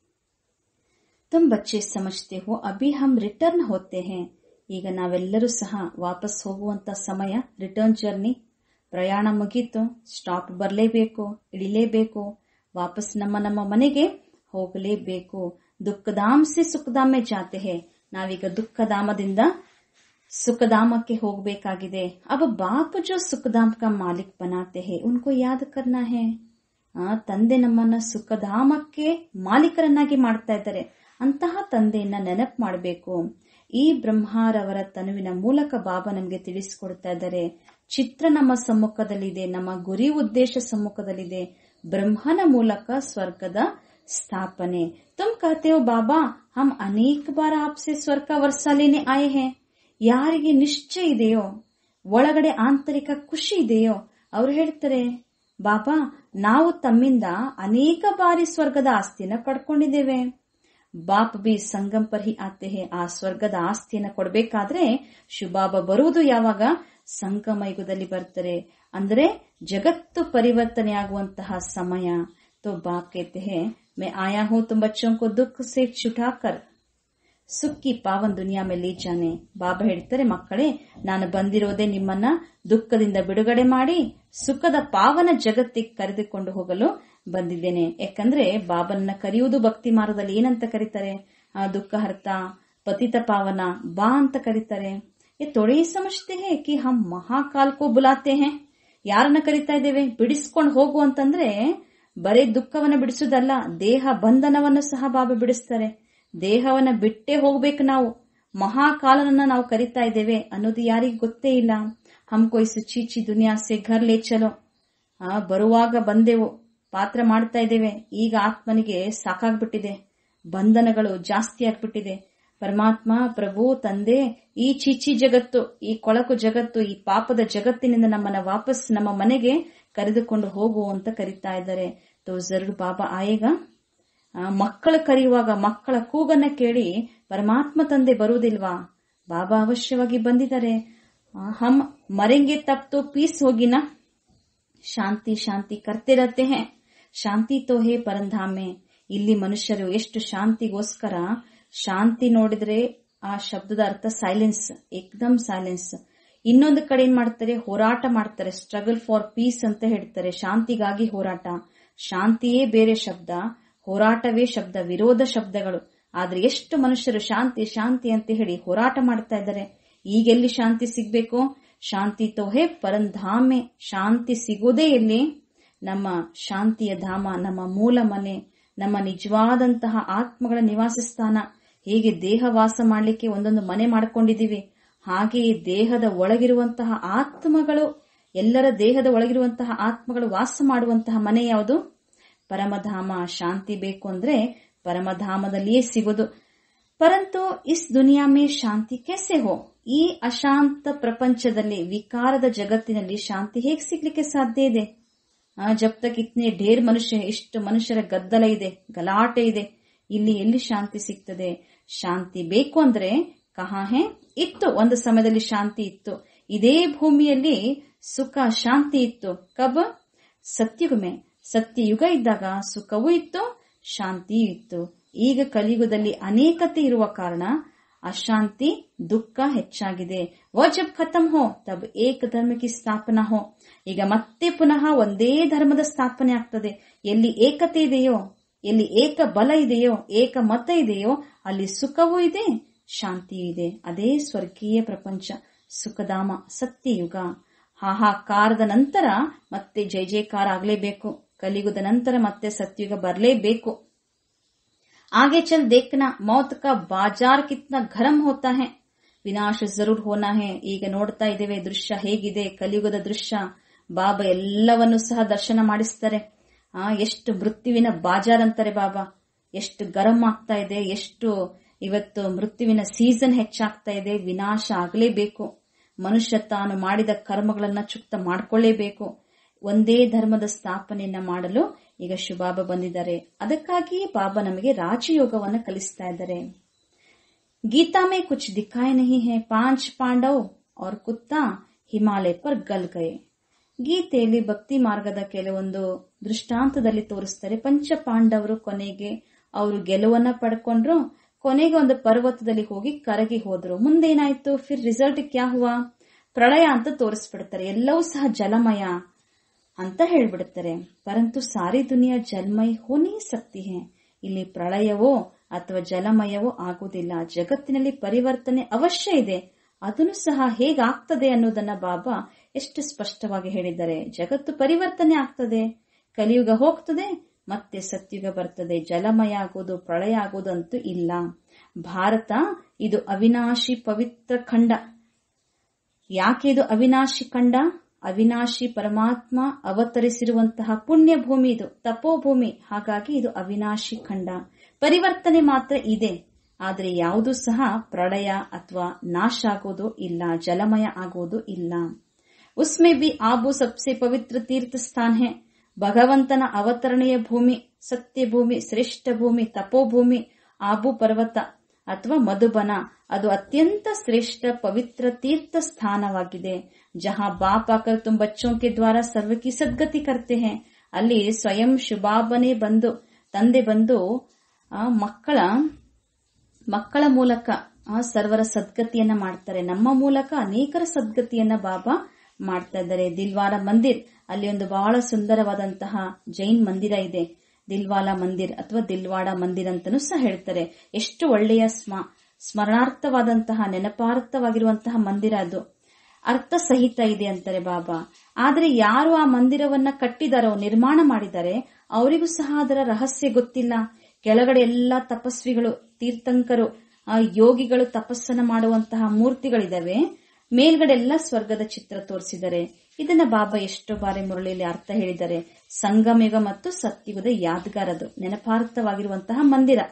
ತುಮ್ ಬಚ್ಚೆ ಸಮಜ್ತೆ ಹೋ ಅಭಿ ಹಮ್ ರಿಟರ್ನ್ ಹೋತೆ ಹೇ. ಈಗ ನಾವೆಲ್ಲರೂ ಸಹ ವಾಪಸ್ ಹೋಗುವಂತ ಸಮಯ, ರಿಟರ್ನ್ ಜರ್ನಿ. ಪ್ರಯಾಣ ಮುಗೀತು, ಸ್ಟಾಪ್ ಬರಲೇಬೇಕು, ಇಳಿಲೇಬೇಕು, ವಾಪಸ್ ನಮ್ಮ ನಮ್ಮ ಮನೆಗೆ ಹೋಗಲೇಬೇಕು. ದುಃಖಧಾಮ್ ಸೆ ಸುಖಧಾಮೆ ಜಾತೆ ಹೇ. ನಾವೀಗ ದುಃಖಧಾಮದಿಂದ ಸುಖಧಾಮಕ್ಕೆ ಹೋಗಬೇಕಾಗಿದೆ. ಅವ ಬಾಪ್ ಜೋ ಸುಖಧಾಮ್ ಕಾ ಮಾಲಿಕ್ ಬನಾತೆ ಹೇ, ಉನ್ಕೋ ಯಾದ್ ಕರ್ನಾ ಹೇ. ಆ ತಂದೆ ನಮ್ಮನ್ನ ಸುಖಧಾಮಕ್ಕೆ ಮಾಲೀಕರನ್ನಾಗಿ ಮಾಡ್ತಾ ಇದ್ದಾರೆ. ಅಂತಹ ತಂದೆಯನ್ನ ನೆನಪು ಮಾಡಬೇಕು. ಈ ಬ್ರಹ್ಮಾರವರ ತನುವಿನ ಮೂಲಕ ಬಾಬಾ ನಮಗೆ ತಿಳಿಸಿಕೊಡ್ತಾ ಇದ್ದಾರೆ. ಚಿತ್ರ ನಮ್ಮ ಸಮ್ಮುಖದಲ್ಲಿದೆ, ನಮ್ಮ ಗುರಿ ಉದ್ದೇಶ ಸಮ್ಮುಖದಲ್ಲಿದೆ. ಬ್ರಹ್ಮನ ಮೂಲಕ ಸ್ವರ್ಗದ ಸ್ಥಾಪನೆ. ತುಮ್ ಕಹತೆ ಹೋ ಬಾಬಾ ಹಮ್ ಅನೇಕ ಬಾರ ಆಪ್ಸೆ ಸ್ವರ್ಗ ವರ್ಸಾಲೇನೆ ಆಯೆ ಹೇ. ಯಾರಿಗೆ ನಿಶ್ಚಯ ಇದೆಯೋ, ಒಳಗಡೆ ಆಂತರಿಕ ಖುಷಿ ಇದೆಯೋ, ಅವರು ಹೇಳ್ತಾರೆ, ಬಾಬಾ ನಾವು ತಮ್ಮಿಂದ ಅನೇಕ ಬಾರಿ ಸ್ವರ್ಗದ ಆಸ್ತಿಯನ್ನ ಪಡ್ಕೊಂಡಿದ್ದೇವೆ. ಬಾಪ್ ಬಿ ಸಂಗಮ್ ಪರ್ ಹಿ ಆತೆ ಹೇ. ಆ ಸ್ವರ್ಗದ ಆಸ್ತಿಯನ್ನ ಕೊಡಬೇಕಾದ್ರೆ ಶಿವಬಾಬಾ ಬರುವುದು ಯಾವಾಗ? ಸಂಗಮ ಯುಗದಲ್ಲಿ ಬರ್ತಾರೆ. ಅಂದ್ರೆ ಜಗತ್ತು ಪರಿವರ್ತನೆ ಆಗುವಂತಹ ಸಮಯ. ತೋ ಬಾಪ್ कहते हैं मैं आया हूं तुम बच्चों को दुख से छुटाकर ಸುಖ ಕಿ ಪಾವನ್ ದುನಿಯಾ ಮೇಲೆ ಲೇ ಜಾನೆ. ಬಾಬಾ ಹೇಳ್ತಾರೆ, ಮಕ್ಕಳೇ ನಾನು ಬಂದಿರೋದೇ ನಿಮ್ಮನ್ನ ದುಃಖದಿಂದ ಬಿಡುಗಡೆ ಮಾಡಿ ಸುಖದ ಪಾವನ ಜಗತ್ತಿಗೆ ಕರೆದುಕೊಂಡು ಹೋಗಲು ಬಂದಿದ್ದೇನೆ. ಯಾಕಂದ್ರೆ ಬಾಬನ್ನ ಕರೆಯುವುದು ಭಕ್ತಿ ಮಾರ್ಗದಲ್ಲಿ ಏನಂತ ಕರೀತಾರೆ? ಆ ದುಃಖ ಹರ್ತ, ಪತಿತ ಪಾವನ, ಬಾ ಅಂತ ಕರೀತಾರೆ. ये थोड़े ही समझते हैं कि हम महाकाल को बुलाते हैं. ಯಾರನ್ನ ಕರಿತಾ ಇದ್ದೇವೆ? ಬಿಡಿಸ್ಕೊಂಡು ಹೋಗು ಅಂತಂದ್ರೆ ಬರೀ ದುಃಖವನ್ನ ಬಿಡಿಸುವುದಲ್ಲ, ದೇಹ ಬಂಧನವನ್ನು ಸಹ ಬಾಬಾ ಬಿಡಿಸ್ತಾರೆ. ದೇಹವನ್ನ ಬಿಟ್ಟೇ ಹೋಗ್ಬೇಕು ನಾವು. ಮಹಾಕಾಲನನ್ನ ನಾವು ಕರಿತಾ ಇದ್ದೇವೆ ಅನ್ನೋದು ಯಾರಿಗೂ ಗೊತ್ತೇ ಇಲ್ಲ. ಹಮ್ಕೋ ಇಸ್ ಚೀಚಿ ದುನಿಯಾ ಸೆ ಘರ್ ಲೇ ಚಲೋ. ಆ ಬರುವಾಗ ಬಂದೆವು, ಪಾತ್ರ ಮಾಡ್ತಾ ಇದ್ದೇವೆ. ಈಗ ಆತ್ಮನಿಗೆ ಸಾಕಾಗ್ಬಿಟ್ಟಿದೆ, ಬಂಧನಗಳು ಜಾಸ್ತಿ ಆಗ್ಬಿಟ್ಟಿದೆ. ಪರಮಾತ್ಮ, ಪ್ರಭು, ತಂದೆ, ಈ ಚೀಚಿ ಜಗತ್ತು, ಈ ಕೊಳಕು ಜಗತ್ತು, ಈ ಪಾಪದ ಜಗತ್ತಿನಿಂದ ನಮ್ಮನ್ನ ವಾಪಸ್ ನಮ್ಮ ಮನೆಗೆ ಕರೆದುಕೊಂಡು ಹೋಗು ಅಂತ ಕರೀತಾ ಇದ್ದಾರೆ. ತೋ ಜರೂರ್ ಬಾಬಾ ಆಯೇಗ. ಮಕ್ಕಳು ಕರೆಯುವಾಗ ಮಕ್ಕಳ ಕೂಗನ್ನ ಕೇಳಿ ಪರಮಾತ್ಮ ತಂದೆ ಬರುವುದಿಲ್ವಾ? ಬಾಬಾ ಅವಶ್ಯವಾಗಿ ಬಂದಿದ್ದಾರೆ. ಹಮ್ ಮರೆಂಗೆ ತಪ್ ತೋ ಪೀಸ್ ಹೋಗಿನ. ಶಾಂತಿ ಶಾಂತಿ ಕರ್ತೆ ರಹತೆ ಹೇ, ಶಾಂತಿ ತೋ ಹೇ ಪರಂಧಾಮೆ. ಇಲ್ಲಿ ಮನುಷ್ಯರು ಎಷ್ಟು ಶಾಂತಿಗೋಸ್ಕರ, ಶಾಂತಿ ನೋಡಿದ್ರೆ ಆ ಶಬ್ದದ ಅರ್ಥ ಸೈಲೆನ್ಸ್, ಏಕ್ದಮ್ ಸೈಲೆನ್ಸ್. ಇನ್ನೊಂದು ಕಡೆ ಏನ್ ಮಾಡ್ತಾರೆ, ಹೋರಾಟ ಮಾಡ್ತಾರೆ, ಸ್ಟ್ರಗಲ್ ಫಾರ್ ಪೀಸ್ ಅಂತ ಹೇಳ್ತಾರೆ. ಶಾಂತಿಗಾಗಿ ಹೋರಾಟ. ಶಾಂತಿಯೇ ಬೇರೆ ಶಬ್ದ, ಹೋರಾಟವೇ ಶಬ್ದ, ವಿರೋಧ ಶಬ್ದಗಳು. ಆದ್ರೆ ಎಷ್ಟು ಮನುಷ್ಯರು ಶಾಂತಿ ಶಾಂತಿ ಅಂತ ಹೇಳಿ ಹೋರಾಟ ಮಾಡ್ತಾ ಇದ್ದಾರೆ. ಈಗೆಲ್ಲಿ ಶಾಂತಿ ಸಿಗ್ಬೇಕು? ಶಾಂತಿ ತೋಹೆ ಪರಂಧಾಮೆ. ಶಾಂತಿ ಸಿಗೋದೇ ಎಲ್ಲಿ? ನಮ್ಮ ಶಾಂತಿಯ ಧಾಮ, ನಮ್ಮ ಮೂಲ ಮನೆ, ನಮ್ಮ ನಿಜವಾದಂತಹ ಆತ್ಮಗಳ ನಿವಾಸ ಸ್ಥಾನ. ಹೇಗೆ ದೇಹ ವಾಸ ಮಾಡಲಿಕ್ಕೆ ಒಂದೊಂದು ಮನೆ ಮಾಡ್ಕೊಂಡಿದೀವಿ, ಹಾಗೆಯೇ ದೇಹದ ಒಳಗಿರುವಂತಹ ಆತ್ಮಗಳು, ಎಲ್ಲರ ದೇಹದ ಒಳಗಿರುವಂತಹ ಆತ್ಮಗಳು ವಾಸ ಮಾಡುವಂತಹ ಮನೆ ಯಾವುದು? ಪರಮಧಾಮ. ಶಾಂತಿ ಬೇಕು ಅಂದ್ರೆ ಪರಮಧಾಮದಲ್ಲಿಯೇ ಸಿಗೋದು. ಪರಂತು ಇಸ್ ದುನಿಯಾ ಮೇ ಶಾಂತಿ कैसे हो? ಈ ಅಶಾಂತ ಪ್ರಪಂಚದಲ್ಲಿ, ವಿಕಾರದ ಜಗತ್ತಿನಲ್ಲಿ ಶಾಂತಿ ಹೇಗೆ ಸಿಗ್ಲಿಕ್ಕೆ ಸಾಧ್ಯ ಇದೆ? ಜಬ್ ತಕ್ ಇತ್ನೇ ಢೇರ್ ಮನುಷ್ಯ, ಇಷ್ಟು ಮನುಷ್ಯರ ಗದ್ದಲ ಇದೆ, ಗಲಾಟೆ ಇದೆ, ಇಲ್ಲಿ ಎಲ್ಲಿ ಶಾಂತಿ ಸಿಗ್ತದೆ? ಶಾಂತಿ ಬೇಕು ಅಂದ್ರೆ ಕಹಾ ಹೇ? ಇತ್ತು, ಒಂದು ಸಮಯದಲ್ಲಿ ಶಾಂತಿ ಇತ್ತು. ಇದೇ ಭೂಮಿಯಲ್ಲಿ ಸುಖ ಶಾಂತಿ ಇತ್ತು. ಕಬ್? ಸತ್ಯುಗ ಮೇ. ಸತ್ಯಯುಗ ಇದ್ದಾಗ ಸುಖವೂ ಇತ್ತು, ಶಾಂತಿಯೂ ಇತ್ತು. ಈಗ ಕಲಿಯುಗದಲ್ಲಿ ಅನೇಕತೆ ಇರುವ ಕಾರಣ ಅಶಾಂತಿ, ದುಃಖ ಹೆಚ್ಚಾಗಿದೆ. ವ ಜಬ್ ಖತಮ್ ಹೋ ತಬ್ ಏಕ ಧರ್ಮ ಕಿ ಸ್ಥಾಪನಾ ಹೋ. ಈಗ ಮತ್ತೆ ಪುನಃ ಒಂದೇ ಧರ್ಮದ ಸ್ಥಾಪನೆ ಆಗ್ತದೆ. ಎಲ್ಲಿ ಏಕತೆ ಇದೆಯೋ, ಎಲ್ಲಿ ಏಕ ಬಲ ಇದೆಯೋ, ಏಕ ಮತ ಇದೆಯೋ, ಅಲ್ಲಿ ಸುಖವೂ ಇದೆ, ಶಾಂತಿಯೂ ಇದೆ. ಅದೇ ಸ್ವರ್ಗೀಯ ಪ್ರಪಂಚ, ಸುಖಧಾಮ, ಸತ್ಯಯುಗ. ಹಾಹಾಕಾರದ ನಂತರ ಮತ್ತೆ ಜೈ ಜೈಕಾರ ಆಗ್ಲೇಬೇಕು. ಕಲಿಯುಗದ ನಂತರ ಮತ್ತೆ ಸತ್ಯುಗ ಬರಲೇಬೇಕು. आगे चल देखना मौत का बाजार कितना गरम होता है, ವಿನಾಶ ಜರೂರ್ ಹೋನಾ ಹೇ. ಈಗ ನೋಡ್ತಾ ಇದ್ದೇವೆ ದೃಶ್ಯ ಹೇಗಿದೆ, ಕಲಿಯುಗದ ದೃಶ್ಯ. ಬಾಬಾ ಎಲ್ಲವನ್ನೂ ಸಹ ದರ್ಶನ ಮಾಡಿಸ್ತಾರೆ. ಆ ಎಷ್ಟು ಮೃತ್ಯುವಿನ ಬಾಜಾರ್ ಅಂತಾರೆ ಬಾಬಾ. ಎಷ್ಟು ಗರಂ ಆಗ್ತಾ ಇದೆ, ಎಷ್ಟು ಇವತ್ತು ಮೃತ್ಯುವಿನ ಸೀಸನ್ ಹೆಚ್ಚಾಗ್ತಾ ಇದೆ. ವಿನಾಶ ಆಗಲೇಬೇಕು. ಮನುಷ್ಯ ತಾನು ಮಾಡಿದ ಕರ್ಮಗಳನ್ನ ಚುಕ್ತ ಮಾಡ್ಕೊಳ್ಳೇಬೇಕು. ಒಂದೇ ಧರ್ಮದ ಸ್ಥಾಪನೆಯನ್ನ ಮಾಡಲು ಈಗ ಶಿವಬಾಬಾ ಬಂದಿದ್ದಾರೆ. ಅದಕ್ಕಾಗಿ ಬಾಬಾ ನಮಗೆ ರಾಜಯೋಗವನ್ನು ಕಲಿಸ್ತಾ ಇದ್ದಾರೆ. ಗೀತಾ ಮೇ ಕುಚ್ ದಿಖಾಯ್ ನಹಿ ಹೈ, ಪಾಂಚ್ ಪಾಂಡವ್ और ಕುತ್ತಾ ಹಿಮಾಲಯ ಪರ್ ಗಲ್ ಗಯೆ. ಗೀತೆಯಲ್ಲಿ ಭಕ್ತಿ ಮಾರ್ಗದ ಕೆಲವೊಂದು ದೃಷ್ಟಾಂತದಲ್ಲಿ ತೋರಿಸ್ತಾರೆ. ಪಂಚ ಪಾಂಡವರು ಕೊನೆಗೆ ಅವರು ಗೆಲುವನ್ನ ಪಡ್ಕೊಂಡ್ರು. ಕೊನೆಗೆ ಒಂದು ಪರ್ವತದಲ್ಲಿ ಹೋಗಿ ಕರಗಿ ಹೋದ್ರು. ಮುಂದೇನಾಯ್ತು? ಫಿರ್ ರಿಸಲ್ಟ್ ಕ್ಯಾ ಹುವಾ? ಪ್ರಳಯ ಅಂತ ತೋರಿಸ್ಬಿಡ್ತಾರೆ. ಎಲ್ಲವೂ ಸಹ ಜಲಮಯ ಅಂತ ಹೇಳ್ಬಿಡ್ತಾರೆ. ಪರಂತು ಸಾರಿ ದುನಿಯಾ ಜಲಮಯ ಹೋನಿ ಸಕ್ತಿ ಹೇ. ಇಲ್ಲಿ ಪ್ರಳಯವೋ ಅಥವಾ ಜಲಮಯವೋ ಆಗುವುದಿಲ್ಲ. ಜಗತ್ತಿನಲ್ಲಿ ಪರಿವರ್ತನೆ ಅವಶ್ಯ ಇದೆ. ಅದನ್ನು ಸಹ ಹೇಗಾಗ್ತದೆ ಅನ್ನೋದನ್ನ ಬಾಬಾ ಎಷ್ಟು ಸ್ಪಷ್ಟವಾಗಿ ಹೇಳಿದ್ದಾರೆ. ಜಗತ್ತು ಪರಿವರ್ತನೆ ಆಗ್ತದೆ, ಕಲಿಯುಗ ಹೋಗ್ತದೆ, ಮತ್ತೆ ಸತ್ಯುಗ ಬರ್ತದೆ. ಜಲಮಯ ಆಗೋದು, ಪ್ರಳಯ ಆಗೋದು ಅಂತೂ ಇಲ್ಲ. ಭಾರತ ಇದು ಅವಿನಾಶಿ ಪವಿತ್ರ ಖಂಡ. ಯಾಕೆ ಇದು ಅವಿನಾಶಿ ಖಂಡ? ಅವಿನಾಶಿ ಪರಮಾತ್ಮ ಅವತರಿಸಿರುವಂತಹ ಪುಣ್ಯ ಭೂಮಿ ಇದು, ತಪೋಭೂಮಿ. ಹಾಗಾಗಿ ಇದು ಅವಿನಾಶಿ ಖಂಡ. ಪರಿವರ್ತನೆ ಮಾತ್ರ ಇದೆ, ಆದರೆ ಯಾವುದೂ ಸಹ ಪ್ರಳಯ ಅಥವಾ ನಾಶ ಆಗೋದು ಇಲ್ಲ, ಜಲಮಯ ಆಗೋದು ಇಲ್ಲ. ಉಸ್ಮೆ ಬಿ ಆಬು ಸಬ್ಸೆ ಪವಿತ್ರ ತೀರ್ಥ ಸ್ಥಾನ ಹೇ. ಭಗವಂತನ ಅವತರಣೆಯ ಭೂಮಿ, ಸತ್ಯ ಭೂಮಿ, ಶ್ರೇಷ್ಠ ಭೂಮಿ, ತಪೋಭೂಮಿ ಆಬು ಪರ್ವತ ಅಥವಾ ಮಧುಬನ, ಅದು ಅತ್ಯಂತ ಶ್ರೇಷ್ಠ ಪವಿತ್ರ ತೀರ್ಥ ಸ್ಥಾನವಾಗಿದೆ. ಜಹಾ ಬಾಪ್ ಆಕರ್ ತುಮ್ ಬಚ್ಚೋಂ ಕೆ ದ್ವಾರ ಸರ್ವ ಕಿ ಸದ್ಗತಿ ಕರ್ತೆ ಹೇ. ಅಲ್ಲಿ ಸ್ವಯಂ ಶಿವಬಾಬನೇ ಬಂದು, ತಂದೆ ಬಂದು ಮಕ್ಕಳ ಮಕ್ಕಳ ಮೂಲಕ ಸರ್ವರ ಸದ್ಗತಿಯನ್ನ ಮಾಡ್ತಾರೆ. ನಮ್ಮ ಮೂಲಕ ಅನೇಕರ ಸದ್ಗತಿಯನ್ನ ಬಾಬಾ ಮಾಡ್ತಾ ಇದ್ದಾರೆ. ದಿಲ್ವಾರ ಮಂದಿರ್, ಅಲ್ಲಿ ಒಂದು ಬಹಳ ಸುಂದರವಾದಂತಹ ಜೈನ್ ಮಂದಿರ ಇದೆ. ದಿಲ್ವಾಲಾ ಮಂದಿರ್ ಅಥವಾ ದಿಲ್ವಾಡ ಮಂದಿರ್ ಅಂತಾನೂ ಸಹ ಹೇಳ್ತಾರೆ. ಎಷ್ಟು ಒಳ್ಳೆಯ ಸ್ಮ ಸ್ಮರಣಾರ್ಥವಾದಂತಹ ನೆನಪಾರ್ಥವಾಗಿರುವಂತಹ ಮಂದಿರ ಅದು. ಅರ್ಥ ಸಹಿತ ಇದೆ ಅಂತಾರೆ ಬಾಬಾ. ಆದರೆ ಯಾರು ಆ ಮಂದಿರವನ್ನ ಕಟ್ಟಿದಾರೋ, ನಿರ್ಮಾಣ ಮಾಡಿದ್ದಾರೆ, ಅವರಿಗೂ ಸಹ ಅದರ ರಹಸ್ಯ ಗೊತ್ತಿಲ್ಲ. ಕೆಳಗಡೆ ಎಲ್ಲಾ ತಪಸ್ವಿಗಳು, ತೀರ್ಥಂಕರು, ಯೋಗಿಗಳು ತಪಸ್ಸನ್ನ ಮಾಡುವಂತಹ ಮೂರ್ತಿಗಳಿದಾವೆ. ಮೇಲ್ಗಡೆ ಎಲ್ಲ ಸ್ವರ್ಗದ ಚಿತ್ರ ತೋರಿಸಿದ್ದಾರೆ. ಇದನ್ನ ಬಾಬಾ ಎಷ್ಟೋ ಬಾರಿ ಮುರಳಿಯಲ್ಲಿ ಅರ್ಥ ಹೇಳಿದ್ದಾರೆ. ಸಂಗಮಯುಗ ಮತ್ತು ಸತ್ಯುಗದ ಯಾದಗಾರದು ನೆನಪಾರ್ಥವಾಗಿರುವಂತಹ ಮಂದಿರ.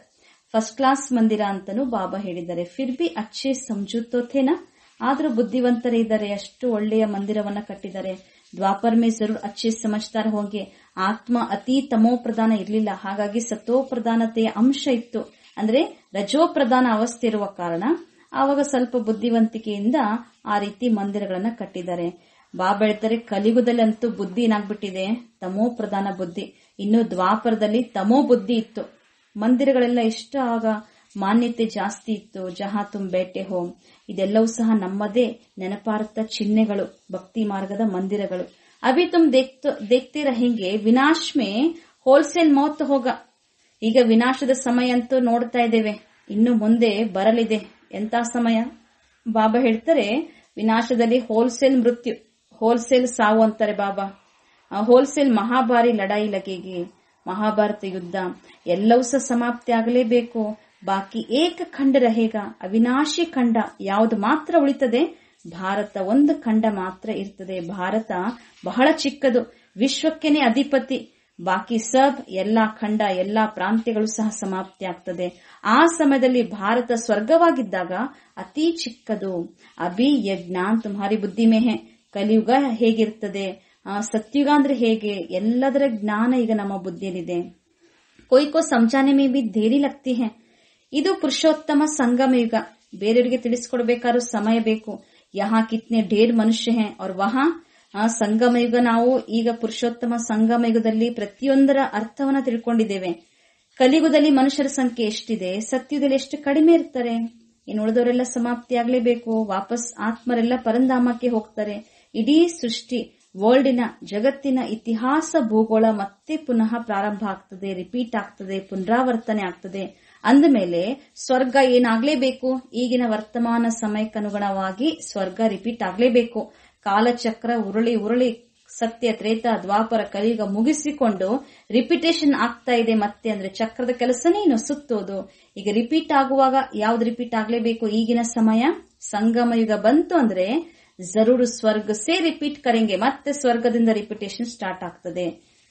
ಫಸ್ಟ್ ಕ್ಲಾಸ್ ಮಂದಿರ ಅಂತಾನೂ ಬಾಬಾ ಹೇಳಿದ್ದಾರೆ. ಫಿರ್ ಬಿ ಅಚ್ಚೆ ಸಮಜೂತೋಥೇನಾ, ಆದ್ರೂ ಬುದ್ಧಿವಂತರೇ ಇದ್ದಾರೆ, ಅಷ್ಟು ಒಳ್ಳೆಯ ಮಂದಿರವನ್ನ ಕಟ್ಟಿದ್ದಾರೆ. ದ್ವಾಪರ್ ಮೇ ಜರೂರ್ ಅಚ್ಚೆ ಸಮಜ್ದಾರ್ ಹೋಗಿ, ಆತ್ಮ ಅತಿ ತಮೋ ಪ್ರಧಾನ ಇರಲಿಲ್ಲ, ಹಾಗಾಗಿ ಸತೋ ಪ್ರಧಾನತೆಯ ಅಂಶ ಇತ್ತು. ಅಂದ್ರೆ ರಜೋ ಪ್ರಧಾನ ಅವಸ್ಥೆ ಇರುವ ಕಾರಣ ಆವಾಗ ಸ್ವಲ್ಪ ಬುದ್ಧಿವಂತಿಕೆಯಿಂದ ಆ ರೀತಿ ಮಂದಿರಗಳನ್ನ ಕಟ್ಟಿದ್ದಾರೆ. ಬಾಬಾ ಹೇಳ್ತಾರೆ, ಕಲಿಯುಗದಲ್ಲಿ ಅಂತೂ ಬುದ್ಧಿ ಏನಾಗ್ಬಿಟ್ಟಿದೆ, ತಮೋ ಪ್ರಧಾನ ಬುದ್ಧಿ. ಇನ್ನು ದ್ವಾಪರದಲ್ಲಿ ತಮೋ ಬುದ್ಧಿ ಇತ್ತು. ಮಂದಿರಗಳೆಲ್ಲ ಎಷ್ಟು ಆಗ ಮಾನ್ಯತೆ ಜಾಸ್ತಿ ಇತ್ತು. ಜಹಾ ತುಮ್ ಬೇಟೆ ಹೋಮ್, ಇದೆಲ್ಲವೂ ಸಹ ನಮ್ಮದೇ ನೆನಪಾರ್ಥ ಚಿಹ್ನೆಗಳು, ಭಕ್ತಿ ಮಾರ್ಗದ ಮಂದಿರಗಳು. ಅಭಿ ತುಮ್ ದೇಖ್ತೆ ರಹೇಂಗೆ ವಿನಾಶ್ ಮೇ ಹೋಲ್ಸೇಲ್ ಮೌತ್ ಹೋಗ. ಈಗ ವಿನಾಶದ ಸಮಯ ಅಂತೂ ನೋಡ್ತಾ ಇದ್ದೇವೆ, ಇನ್ನು ಮುಂದೆ ಬರಲಿದೆ. ಎಂತ ಸಮಯ? ಬಾಬಾ ಹೇಳ್ತಾರೆ, ವಿನಾಶದಲ್ಲಿ ಹೋಲ್ಸೇಲ್ ಮೃತ್ಯು, ಹೋಲ್ಸೇಲ್ ಸಾವು ಅಂತಾರೆ ಬಾಬಾ. ಹೋಲ್ಸೇಲ್ ಮಹಾಭಾರಿ ಲಡಾಯಿ ಲಗೇಗಿ, ಮಹಾಭಾರತ ಯುದ್ಧ ಎಲ್ಲವೂ ಸಹ ಸಮಾಪ್ತಿ ಆಗಲೇಬೇಕು. ಬಾಕಿ ಏಕ ಖಂಡ ರಹೇಗ, ಅವಿನಾಶಿ ಖಂಡ ಯಾವುದು ಮಾತ್ರ ಉಳಿತದೆ? ಭಾರತ ಒಂದು ಖಂಡ ಮಾತ್ರ ಇರ್ತದೆ. ಭಾರತ ಬಹಳ ಚಿಕ್ಕದು, ವಿಶ್ವಕ್ಕೇನೆ ಅಧಿಪತಿ. ಬಾಕಿ ಸಬ್ ಎಲ್ಲಾ ಖಂಡ ಎಲ್ಲಾ ಪ್ರಾಂತ್ಯಗಳು ಸಹ ಸಮಾಪ್ತಿ ಆಗ್ತದೆ. ಆ ಸಮಯದಲ್ಲಿ ಭಾರತ ಸ್ವರ್ಗವಾಗಿದ್ದಾಗ ಅತಿ ಚಿಕ್ಕದು. ಅಭಿ ಯಜ್ಞಾನ್ ತುಮ್ಹಾರಿ ಬುದ್ಧಿ ಮೇ ಹೇ. ಕಲಿಯುಗ ಹೇಗಿರ್ತದೆ, ಸತ್ಯುಗ ಅಂದ್ರೆ ಹೇಗೆ, ಎಲ್ಲದರ ಜ್ಞಾನ ಈಗ ನಮ್ಮ ಬುದ್ಧಿಯಲ್ಲಿದೆ. ಕೊಯ್ ಕೋ ಸಮಜಾನೆ ಮೇ ಬಿ ದೇರಿ ಲಗ್ತಿ ಹೇ. ಇದು ಪುರುಷೋತ್ತಮ ಸಂಗಮ ಯುಗ. ಬೇರೆಯವರಿಗೆ ತಿಳಿಸ್ಕೊಡ್ಬೇಕಾದ್ರೂ ಸಮಯ ಬೇಕು. ಯಹಾ ಕಿತ್ನೆ ಢೇರ್ ಮನುಷ್ಯ ಹೇ ಅವ್ರ ವಹಾ ಸಂಗಮ ಯುಗ. ನಾವು ಈಗ ಪುರುಷೋತ್ತಮ ಸಂಗಮ ಯುಗದಲ್ಲಿ ಪ್ರತಿಯೊಂದರ ಅರ್ಥವನ್ನ ತಿಳ್ಕೊಂಡಿದ್ದೇವೆ. ಕಲಿಯುಗದಲ್ಲಿ ಮನುಷ್ಯರ ಸಂಖ್ಯೆ ಎಷ್ಟಿದೆ, ಸತ್ಯುಗದಲ್ಲಿ ಎಷ್ಟು ಕಡಿಮೆ ಇರ್ತಾರೆ. ಇನ್ನು ಉಳಿದವರೆಲ್ಲ ಸಮಾಪ್ತಿ ಆಗ್ಲೇಬೇಕು. ವಾಪಸ್ ಆತ್ಮರೆಲ್ಲ ಪರಂಧಾಮಕ್ಕೆ ಹೋಗ್ತಾರೆ. ಇಡೀ ಸೃಷ್ಟಿ ವರ್ಲ್ಡಿನ ಜಗತ್ತಿನ ಇತಿಹಾಸ ಭೂಗೋಳ ಮತ್ತೆ ಪುನಃ ಪ್ರಾರಂಭ ಆಗ್ತದೆ, ರಿಪೀಟ್ ಆಗ್ತದೆ, ಪುನರಾವರ್ತನೆ ಆಗ್ತದೆ. ಅಂದ ಮೇಲೆ ಸ್ವರ್ಗ ಏನಾಗ್ಲೇಬೇಕು. ಈಗಿನ ವರ್ತಮಾನ ಸಮಯಕ್ಕನುಗುಣವಾಗಿ ಸ್ವರ್ಗ ರಿಪೀಟ್ ಆಗ್ಲೇಬೇಕು. ಕಾಲಚಕ್ರ ಉರುಳಿ ಉರುಳಿ ಸತ್ಯ ತ್ರೇತ ದ್ವಾಪರ ಕಲಿಯುಗ ಮುಗಿಸಿಕೊಂಡು ರಿಪಿಟೇಷನ್ ಆಗ್ತಾ ಇದೆ. ಮತ್ತೆ ಅಂದ್ರೆ ಚಕ್ರದ ಕೆಲಸನೇ ಇನ್ನು ಸುತ್ತೋದು. ಈಗ ರಿಪೀಟ್ ಆಗುವಾಗ ಯಾವ್ದು ರಿಪೀಟ್ ಆಗ್ಲೇಬೇಕು? ಈಗಿನ ಸಮಯ ಸಂಗಮ ಯುಗ ಬಂತು ಅಂದ್ರೆ ಜರೂರು ಸ್ವರ್ಗ ಸೇ ರಿಪೀಟ್ ಕರೆಂಗೆ, ಮತ್ತೆ ಸ್ವರ್ಗದಿಂದ ರಿಪಿಟೇಷನ್ ಸ್ಟಾರ್ಟ್ ಆಗ್ತದೆ.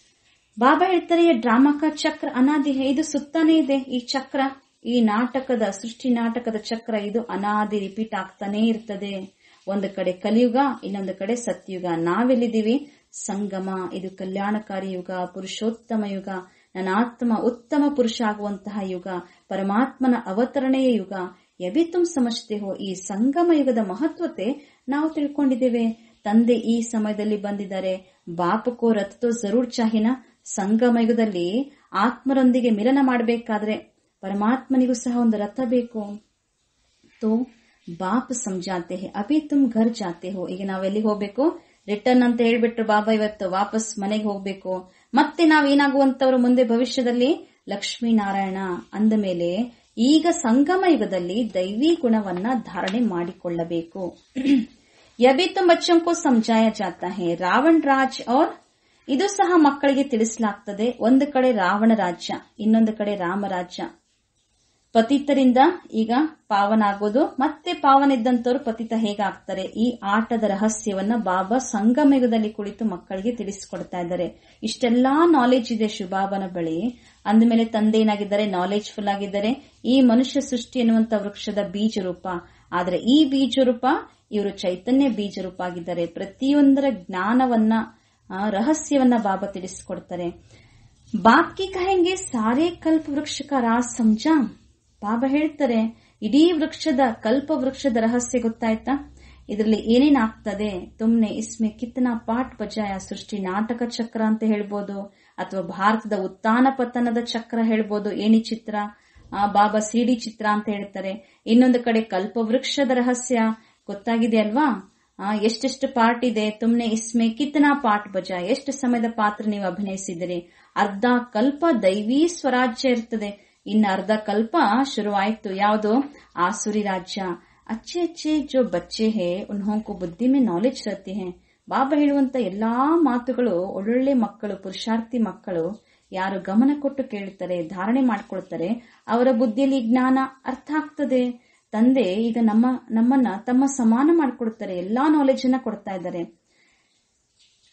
ಬಾಬಾ ಹೇಳ್ತಾರೆ, ಡ್ರಾಮಾಕ ಚಕ್ರ ಅನಾದಿ ಹೇ. ಇದು ಸುತ್ತಾನೇ ಇದೆ ಈ ಚಕ್ರ, ಈ ನಾಟಕದ ಸೃಷ್ಟಿ ನಾಟಕದ ಚಕ್ರ ಇದು ಅನಾದಿ ರಿಪೀಟ್ ಆಗ್ತಾನೆ ಇರ್ತದೆ. ಒಂದು ಕಡೆ ಕಲಿಯುಗ, ಇನ್ನೊಂದು ಕಡೆ ಸತ್ಯುಗ. ನಾವೆಲ್ಲಿದ್ದೀವಿ? ಸಂಗಮ. ಇದು ಕಲ್ಯಾಣಕಾರಿ ಯುಗ, ಪುರುಷೋತ್ತಮ ಯುಗ, ನನ್ನ ಆತ್ಮ ಉತ್ತಮ ಪುರುಷ ಆಗುವಂತಹ ಯುಗ, ಪರಮಾತ್ಮನ ಅವತರಣೆಯ ಯುಗ. ಯಬಿ ತುಮ್ ಸಮಜ್ತೆ ಹೋ. ಈ ಸಂಗಮ ಯುಗದ ಮಹತ್ವತೆ ನಾವು ತಿಳ್ಕೊಂಡಿದ್ದೇವೆ. ತಂದೆ ಈ ಸಮಯದಲ್ಲಿ ಬಂದಿದ್ದಾರೆ. ಬಾಪಕೋ ರಥತೋ ಜರೂರ್ ಚಾಹಿನ. ಸಂಗಮ ಯುಗದಲ್ಲಿ ಆತ್ಮರೊಂದಿಗೆ ಮಿಲನ ಮಾಡಬೇಕಾದ್ರೆ ಪರಮಾತ್ಮನಿಗೂ ಸಹ ಒಂದು ರಥ ಬೇಕು. ತೋ ಬಾಪ್ ಸಮಜಾತೆ ಹೇ. ಅಭಿ ತುಮ್ ಘರ್ ಜಾತೆ ಹೋ. ಈಗ ನಾವೆಲ್ಲಿಗೆ ಹೋಗ್ಬೇಕು? ರಿಟರ್ನ್ ಅಂತ ಹೇಳ್ಬಿಟ್ರು ಬಾಬಾ. ಇವತ್ತು ವಾಪಸ್ ಮನೆಗೆ ಹೋಗ್ಬೇಕು. ಮತ್ತೆ ನಾವೇನಾಗುವಂತವ್ರು ಮುಂದೆ ಭವಿಷ್ಯದಲ್ಲಿ? ಲಕ್ಷ್ಮೀನಾರಾಯಣ. ಅಂದ ಮೇಲೆ ಈಗ ಸಂಗಮ ಯುಗದಲ್ಲಿ ದೈವಿ ಗುಣವನ್ನ ಧಾರಣೆ ಮಾಡಿಕೊಳ್ಳಬೇಕು. ಯಬಿ ತುಮ್ ಬಚ್ಚೋಂ ಕೋ ಸಮಜಾಯ ಜಾತಾ ಹೇ. ರಾವಣ್ ರಾಜ್ ಔರ್, ಇದು ಸಹ ಮಕ್ಕಳಿಗೆ ತಿಳಿಸಲಾಗ್ತದೆ. ಒಂದು ಕಡೆ ರಾವಣ ರಾಜ್ಯ, ಇನ್ನೊಂದು ಕಡೆ ರಾಮರಾಜ್ಯ. ಪತಿತರಿಂದ ಈಗ ಪಾವನ ಆಗೋದು, ಮತ್ತೆ ಪಾವನ ಇದ್ದಂತವ್ರು ಪತಿತ ಹೇಗಾಗ್ತಾರೆ, ಈ ಆಟದ ರಹಸ್ಯವನ್ನ ಬಾಬಾ ಸಂಗಮಯುಗದಲ್ಲಿ ಕುಳಿತು ಮಕ್ಕಳಿಗೆ ತಿಳಿಸಿಕೊಡ್ತಾ ಇದ್ದಾರೆ. ಇಷ್ಟೆಲ್ಲಾ ನಾಲೆಜ್ ಇದೆ ಶಿವಬಾಬನ ಬಳಿ. ಅಂದಮೇಲೆ ತಂದೆ ಏನಾಗಿದ್ದಾರೆ? ನಾಲೆಜ್ ಫುಲ್ ಆಗಿದ್ದಾರೆ. ಈ ಮನುಷ್ಯ ಸೃಷ್ಟಿ ಎನ್ನುವಂತ ವೃಕ್ಷದ ಬೀಜ ರೂಪ. ಆದ್ರೆ ಈ ಬೀಜ ರೂಪ ಇವರು ಚೈತನ್ಯ ಬೀಜ ರೂಪ ಆಗಿದ್ದಾರೆ. ಪ್ರತಿಯೊಂದರ ಜ್ಞಾನವನ್ನ ರಹಸ್ಯವನ್ನ ಬಾಬಾ ತಿಳಿಸಿಕೊಡ್ತಾರೆ. ಬಾಪ್ಕಿ ಕಹೆಂಗೆ ಸಾರೇ ಕಲ್ಪ ವೃಕ್ಷ ಕಾ ರಾಜ್ ಸಮಜಾ. ಬಾಬಾ ಹೇಳ್ತಾರೆ, ಇಡೀ ವೃಕ್ಷದ ಕಲ್ಪ ವೃಕ್ಷದ ರಹಸ್ಯ ಗೊತ್ತಾಯ್ತಾ? ಇದರಲ್ಲಿ ಏನೇನಾಗ್ತದೆ? ತುಮ್ನೆ ಇಸ್ಮೆ ಕಿತ್ನಾ ಪಾಠ ಬಜಾಯ. ಸೃಷ್ಟಿ ನಾಟಕ ಚಕ್ರ ಅಂತ ಹೇಳ್ಬೋದು, ಅಥವಾ ಭಾರತದ ಉತ್ಥಾನ ಪತನದ ಚಕ್ರ ಹೇಳ್ಬೋದು, ಏಣಿ ಚಿತ್ರ. ಬಾಬಾ ಸಿಡಿ ಚಿತ್ರ ಅಂತ ಹೇಳ್ತಾರೆ. ಇನ್ನೊಂದು ಕಡೆ ಕಲ್ಪ ವೃಕ್ಷದ ರಹಸ್ಯ ಗೊತ್ತಾಗಿದೆ ಅಲ್ವಾ? ಎಷ್ಟೆಷ್ಟು ಪಾರ್ಟ್ ಇದೆ. ತುಮ್ನೆ ಇಸ್ಮೆ ಕಿತ್ನಾ ಪಾಠ ಬಜಾಯ. ಎಷ್ಟು ಸಮಯದ ಪಾತ್ರ ನೀವು ಅಭಿನಯಿಸಿದಿರಿ. ಅರ್ಧ ಕಲ್ಪ ದೈವಿ ಸ್ವರಾಜ್ಯ ಇರ್ತದೆ, ಇನ್ನು ಅರ್ಧ ಕಲ್ಪ ಶುರುವಾಯ್ತು. ಯಾವುದು? ಆಸುರಿ ರಾಜ್ಯ. ಅಚ್ಚೆ ಅಚ್ಚೆ ಜೋ ಬಚ್ಚೆ ಹೇ ಉನ್ಹೋಂಕು ಬುದ್ಧಿ ಮೇ ನಾಲೆಜ್ रहती है. ಬಾಬಾ ಹೇಳುವಂತ ಎಲ್ಲಾ ಮಾತುಗಳು ಒಳ್ಳೊಳ್ಳೆ ಮಕ್ಕಳು, ಪುರುಷಾರ್ಥಿ ಮಕ್ಕಳು ಯಾರು ಗಮನ ಕೊಟ್ಟು ಕೇಳ್ತಾರೆ, ಧಾರಣೆ ಮಾಡ್ಕೊಳ್ತಾರೆ, ಅವರ ಬುದ್ಧಿಯಲ್ಲಿ ಜ್ಞಾನ ಅರ್ಥ ಆಗ್ತದೆ. ತಂದೆ ಈಗ ನಮ್ಮ ನಮ್ಮನ್ನ ತಮ್ಮ ಸಮಾನ ಮಾಡ್ಕೊಡ್ತಾರೆ, ಎಲ್ಲಾ ನಾಲೆಜ್ ಅನ್ನ ಕೊಡ್ತಾ ಇದ್ದಾರೆ.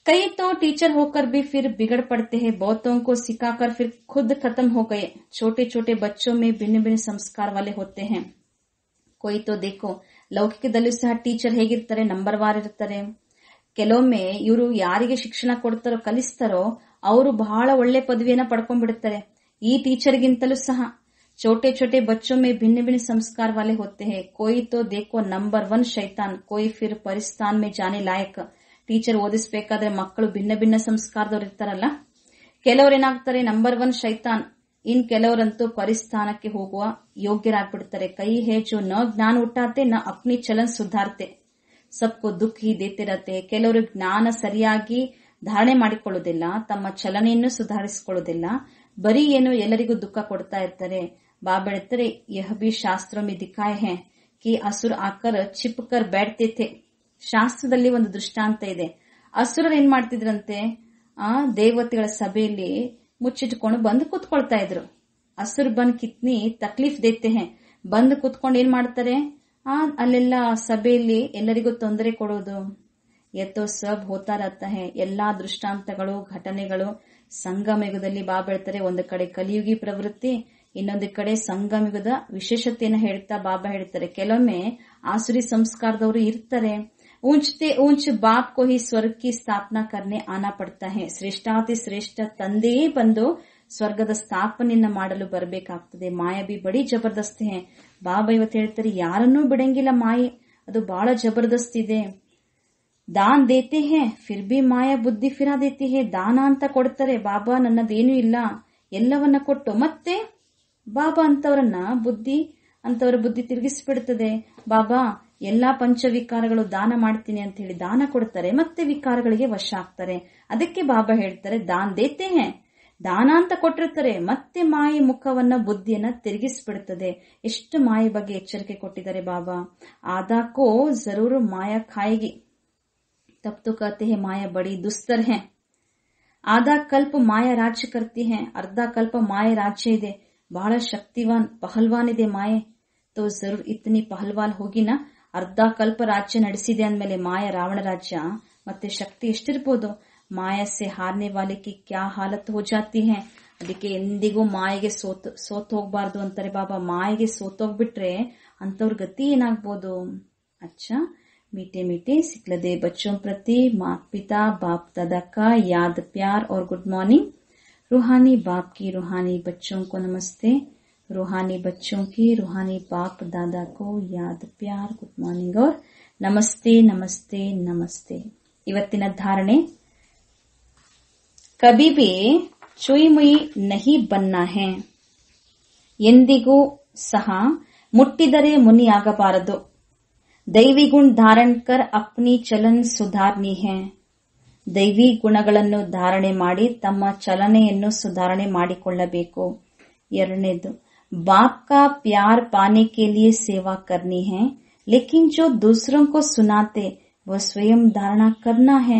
कई तो टीचर होकर भी फिर बिगड़ पड़ते हैं, बहुतों को सिखाकर फिर खुद खत्म हो गए। छोटे छोटे बच्चों में भिन्न भिन्न संस्कार वाले होते हैं। कोई तो देखो ಲೌಕಿಕದಲ್ಲೂ ಸಹ ಟೀಚರ್ ಹೇಗಿರ್ತಾರೆ, ನಂಬರ್ ವಾರ್ ಇರ್ತಾರೆ. ಕೆಲವೊಮ್ಮೆ ಇವರು ಯಾರಿಗೆ ಶಿಕ್ಷಣ ಕೊಡ್ತಾರೋ ಕಲಿಸ್ತಾರೋ ಅವರು ಬಹಳ ಒಳ್ಳೆ ಪದವಿಯನ್ನ ಪಡ್ಕೊಂಡ್ಬಿಡ್ತಾರೆ. ಈ ಟೀಚರ್ಗಿಂತಲೂ ಸಹ छोटे छोटे बच्चों में भिन्न भिन्न संस्कार वाले होते हैं. कोई तो देखो नंबर वन शैतान, कोई फिर परिस्थान में जाने लायक. ಟೀಚರ್ ಓದಿಸಬೇಕಾದ್ರೆ ಮಕ್ಕಳು ಭಿನ್ನ ಭಿನ್ನ ಸಂಸ್ಕಾರದವ್ರು ಇರ್ತಾರಲ್ಲ, ಕೆಲವರು ಏನಾಗ್ತಾರೆ ನಂಬರ್ ಒನ್ ಶೈತಾನ್, ಇನ್ ಕೆಲವರಂತೂ ಪರಿಸ್ಥಾನಕ್ಕೆ ಹೋಗುವ ಯೋಗ್ಯರಾಗ್ಬಿಡ್ತಾರೆ. ಕೈ ಹೇ ಜೋ ನ ಜ್ಞಾನ ಉಟ್ಟಾತೆ ನ ಅಪ್ನಿ ಚಲನ್ ಸುಧಾರ್ತೆ, ಸಬ್ಕೋ ದುಃಖ ಹಿ ದೇತೆ ರಹತೆ. ಕೆಲವರು ಜ್ಞಾನ ಸರಿಯಾಗಿ ಧಾರಣೆ ಮಾಡಿಕೊಳ್ಳುವುದಿಲ್ಲ, ತಮ್ಮ ಚಲನೆಯನ್ನು ಸುಧಾರಿಸಿಕೊಳ್ಳುವುದಿಲ್ಲ, ಬರೀ ಏನು ಎಲ್ಲರಿಗೂ ದುಃಖ ಕೊಡ್ತಾ ಇರ್ತಾರೆ. ಬಾಬಾ ಹೇಳ್ತಾರೆ ಯಹ ಬಿ ಶಾಸ್ತ್ರ ಮೇ ದಿಖಾಯೆ ಹೈ ಕಿ ಅಸುರ ಆಕರ್ ಚಿಪ್ಕರ್ बैठते थे. ಶಾಸ್ತ್ರದಲ್ಲಿ ಒಂದು ದೃಷ್ಟಾಂತ ಇದೆ. ಅಸುರರು ಏನ್ ಮಾಡ್ತಿದ್ರಂತೆ, ಆ ದೇವತೆಗಳ ಸಭೆಯಲ್ಲಿ ಮುಚ್ಚಿಟ್ಕೊಂಡು ಬಂದು ಕುತ್ಕೊಳ್ತಾ ಇದ್ರು. ಅಸುರ್ ಬಂದ್ ಕಿತ್ನಿ ತಕ್ಲೀಫ್ ದೇತೆ ಹೇ, ಬಂದು ಕುತ್ಕೊಂಡು ಏನ್ ಮಾಡ್ತಾರೆ, ಆ ಅಲ್ಲೆಲ್ಲ ಸಭೆಯಲ್ಲಿ ಎಲ್ಲರಿಗೂ ತೊಂದರೆ ಕೊಡೋದು. ಎತ್ತೋ ಸಬ್ ಹೋತಾ ರಹತಾ ಹೇ. ಎಲ್ಲಾ ದೃಷ್ಟಾಂತಗಳು ಘಟನೆಗಳು ಸಂಗಮಯುಗದಲ್ಲಿ ಬಾಬಾ ಹೇಳ್ತಾರೆ. ಒಂದು ಕಡೆ ಕಲಿಯುಗಿ ಪ್ರವೃತ್ತಿ, ಇನ್ನೊಂದು ಕಡೆ ಸಂಗಮಯುಗದ ವಿಶೇಷತೆಯನ್ನು ಹೇಳ್ತಾ ಬಾಬಾ ಹೇಳ್ತಾರೆ. ಕೆಲವೊಮ್ಮೆ ಆಸುರಿ ಸಂಸ್ಕಾರದವರು ಇರ್ತಾರೆ. ऊंचते ऊंच बाप को ही स्वर्ग की स्थापना करने आना पड़ता है. ಶ್ರೇಷ್ಠಾತಿ ಶ್ರೇಷ್ಠ ತಂದೆಯೇ ಬಂದು ಸ್ವರ್ಗದ ಸ್ಥಾಪನೆಯನ್ನ ಮಾಡಲು ಬರಬೇಕಾಗ್ತದೆ. ಮಾಯಾ ಬಿ ಬಡಿ ಜಬರ್ದಸ್ತ್ ಹೇ. ಬಾಬಾ ಇವತ್ತು ಹೇಳ್ತಾರೆ ಯಾರನ್ನೂ ಬಿಡಂಗಿಲ್ಲ ಮಾಯೆ, ಅದು ಬಹಳ ಜಬರ್ದಸ್ತ್ ಇದೆ. ದಾನ್ ದೇತೆ ಹೇ ಫಿರ್ ಬಿ ಮಾಯಾ ಬುದ್ಧಿ ಫಿರಾ ದೇತಿ ಹೇ. ದಾನ ಅಂತ ಕೊಡ್ತಾರೆ, ಬಾಬಾ ನನ್ನದೇನು ಇಲ್ಲ ಎಲ್ಲವನ್ನ ಕೊಟ್ಟು ಮತ್ತೆ ಬಾಬಾ ಅಂತವರನ್ನ ಬುದ್ಧಿ ಅಂತವರ ಬುದ್ಧಿ ತಿರುಗಿಸ್ಬಿಡ್ತದೆ. ಬಾಬಾ ಎಲ್ಲಾ ಪಂಚವಿಕಾರಗಳು ದಾನ ಮಾಡ್ತೀನಿ ಅಂತ ಹೇಳಿ ದಾನ ಕೊಡ್ತಾರೆ, ಮತ್ತೆ ವಿಕಾರಗಳಿಗೆ ವಶ ಆಗ್ತಾರೆ. ಅದಕ್ಕೆ ಬಾಬಾ ಹೇಳ್ತಾರೆ ದಾನ್ ದೇತೆ ಹೇ. ದಾನ ಅಂತ ಕೊಟ್ಟಿರ್ತಾರೆ, ಮತ್ತೆ ಮಾಯೆ ಮುಖವನ್ನ ಬುದ್ಧಿಯನ್ನ ತಿರುಗಿಸ್ಬಿಡ್ತದೆ. ಎಷ್ಟು ಮಾಯೆ ಬಗ್ಗೆ ಎಚ್ಚರಿಕೆ ಕೊಟ್ಟಿದ್ದಾರೆ ಬಾಬಾ. ಆದಾಕೋ ಜರೂರು ಮಾಯಾ ಖಾಯಿಗಿ, ತಬ್ ತೋ ಕಹತೆ ಹೇ ಮಾಯಾ ಬಡಿ ದುಸ್ತರ್ ಹೇ. ಆಧಾ ಕಲ್ಪ ಮಾಯಾ ರಾಜ್ಯ ಕರ್ತಿ ಹೇ, ಅರ್ಧ ಕಲ್ಪ ಮಾಯೆ ರಾಜ್ಯ ಇದೆ, ಬಹಳ ಶಕ್ತಿವಾನ್ ಪಹಲ್ವಾನ್ ಇದೆ ಮಾಯೆ. ತೋ ಜರೂರ್ ಇತ್ನಿ ಪಹಲ್ವಾನ್ ಹೋಗಿನ, ಅರ್ಧ ಕಲ್ಪ ರಾಜ್ಯ ನಡೆಸಿದೆ ಅಂದ್ಮೇಲೆ ಮಾಯಾ ರಾವಣ ರಾಜ್ಯ ಮತ್ತೆ ಶಕ್ತಿ ಎಷ್ಟಿರ್ಬೋದು. ಮಾಯಾ ಸೆ ಹಾರ್ನೆ ವಾಲೆ ಕಿ ಕ್ಯಾ ಹಾಲತ್ ಹೋ ಜಾತಿ ಹೇ. ಅದಕ್ಕೆ ಎಂದಿಗೂ ಮಾಯೆಗೆ ಸೋತ್ ಸೋತ್ ಹೋಗ್ಬಾರ್ದು ಅಂತಾರೆ ಬಾಬಾ. ಮಾಯೆಗೆ ಸೋತೋಗ್ಬಿಟ್ರೆ ಅಂತವ್ರ ಗತಿ ಏನಾಗ್ಬೋದು. ಅಚ್ಚಾ मीठे मीठे सिखलदे बच्चों प्रति माता पिता बाप दादा का याद प्यार और गुड मॉर्निंग. रूहानी बाप की रूहानी बच्चों को नमस्ते. रूहानी बच्चों की रूहानी बाप दादा को याद प्यार गुड मॉर्निंग और नमस्ते नमस्ते नमस्ते. ಇವತ್ತಿನ ಧಾರಣೆ, ಕಭಿ ಭಿ ಚುಯಿ ಮುಯಿ ನಹಿ ಬನ್ನಾ ಹೈ. ಎಂದಿಗೂ ಸಹ ಮುಟ್ಟಿದರೆ ಮುನಿಯಾಗಬಾರದು. ದೈವಿ ಗುಣ ಧಾರಣ ಕರ್ ಅಪ್ನಿ ಚಲನ್ ಸುಧಾರ್ನಿ ಹೈ. ದೈವಿ ಗುಣಗಳನ್ನು ಧಾರಣೆ ಮಾಡಿ ತಮ್ಮ ಚಲನೆಯನ್ನು ಸುಧಾರಣೆ ಮಾಡಿಕೊಳ್ಳಬೇಕು. ಎರಡನೇದು, ಬಾಪ್ ಕಾ ಪ್ಯಾರ್ ಪಾನೆ ಕೆ ಲಿಯೆ ಸೇವಾ ಕರ್ನಿ ಹೈ, ಲೇಕಿನ್ ಜೋ ದೂಸರೋं को सुनाते वह स्वयं धारणा करना है.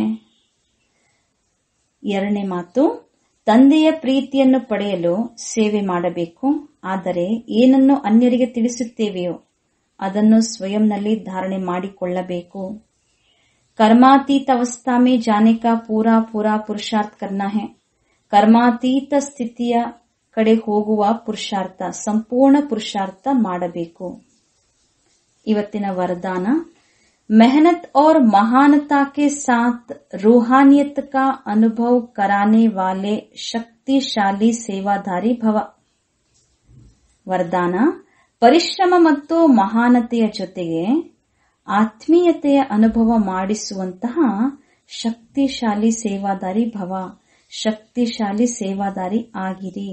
ಎರಡನೇ ಮಾತು, ತಂದೆಯ ಪ್ರೀತಿಯನ್ನು ಪಡೆಯಲು ಸೇವೆ ಮಾಡಬೇಕು. ಆದರೆ ಏನನ್ನು ಅನ್ಯರಿಗೆ ತಿಳಿಸುತ್ತೇವೆಯೋ ಅದನ್ನು ಸ್ವಯಂನಲ್ಲಿ ಧಾರಣೆ ಮಾಡಿಕೊಳ್ಳಬೇಕು. कर्मातीत अवस्था में जाने का पूरा पूरा पुरुषार्थ करना है. कर्मातीत ಸ್ಥಿತಿಯ ಕಡೆ ಹೋಗುವ ಪುರುಷಾರ್ಥ, ಸಂಪೂರ್ಣ ಪುರುಷಾರ್ಥ ಮಾಡಬೇಕು. ಇವತ್ತಿನ ವರದಾನ, मेहनत और महानता के साथ रूहानियत का अनुभव कराने वाले शक्तिशाली सेवाधारी भव. ವರದಾನ, ಪರಿಶ್ರಮ ಮತ್ತು ಮಹಾನತೆಯ ಜೊತೆಗೆ ಆತ್ಮೀಯತೆಯ ಅನುಭವ ಮಾಡಿಸುವಂತಹ ಶಕ್ತಿಶಾಲಿ ಸೇವಾದಾರಿ ಭವ. ಶಕ್ತಿಶಾಲಿ ಸೇವಾದಾರಿ ಆಗಿರಿ.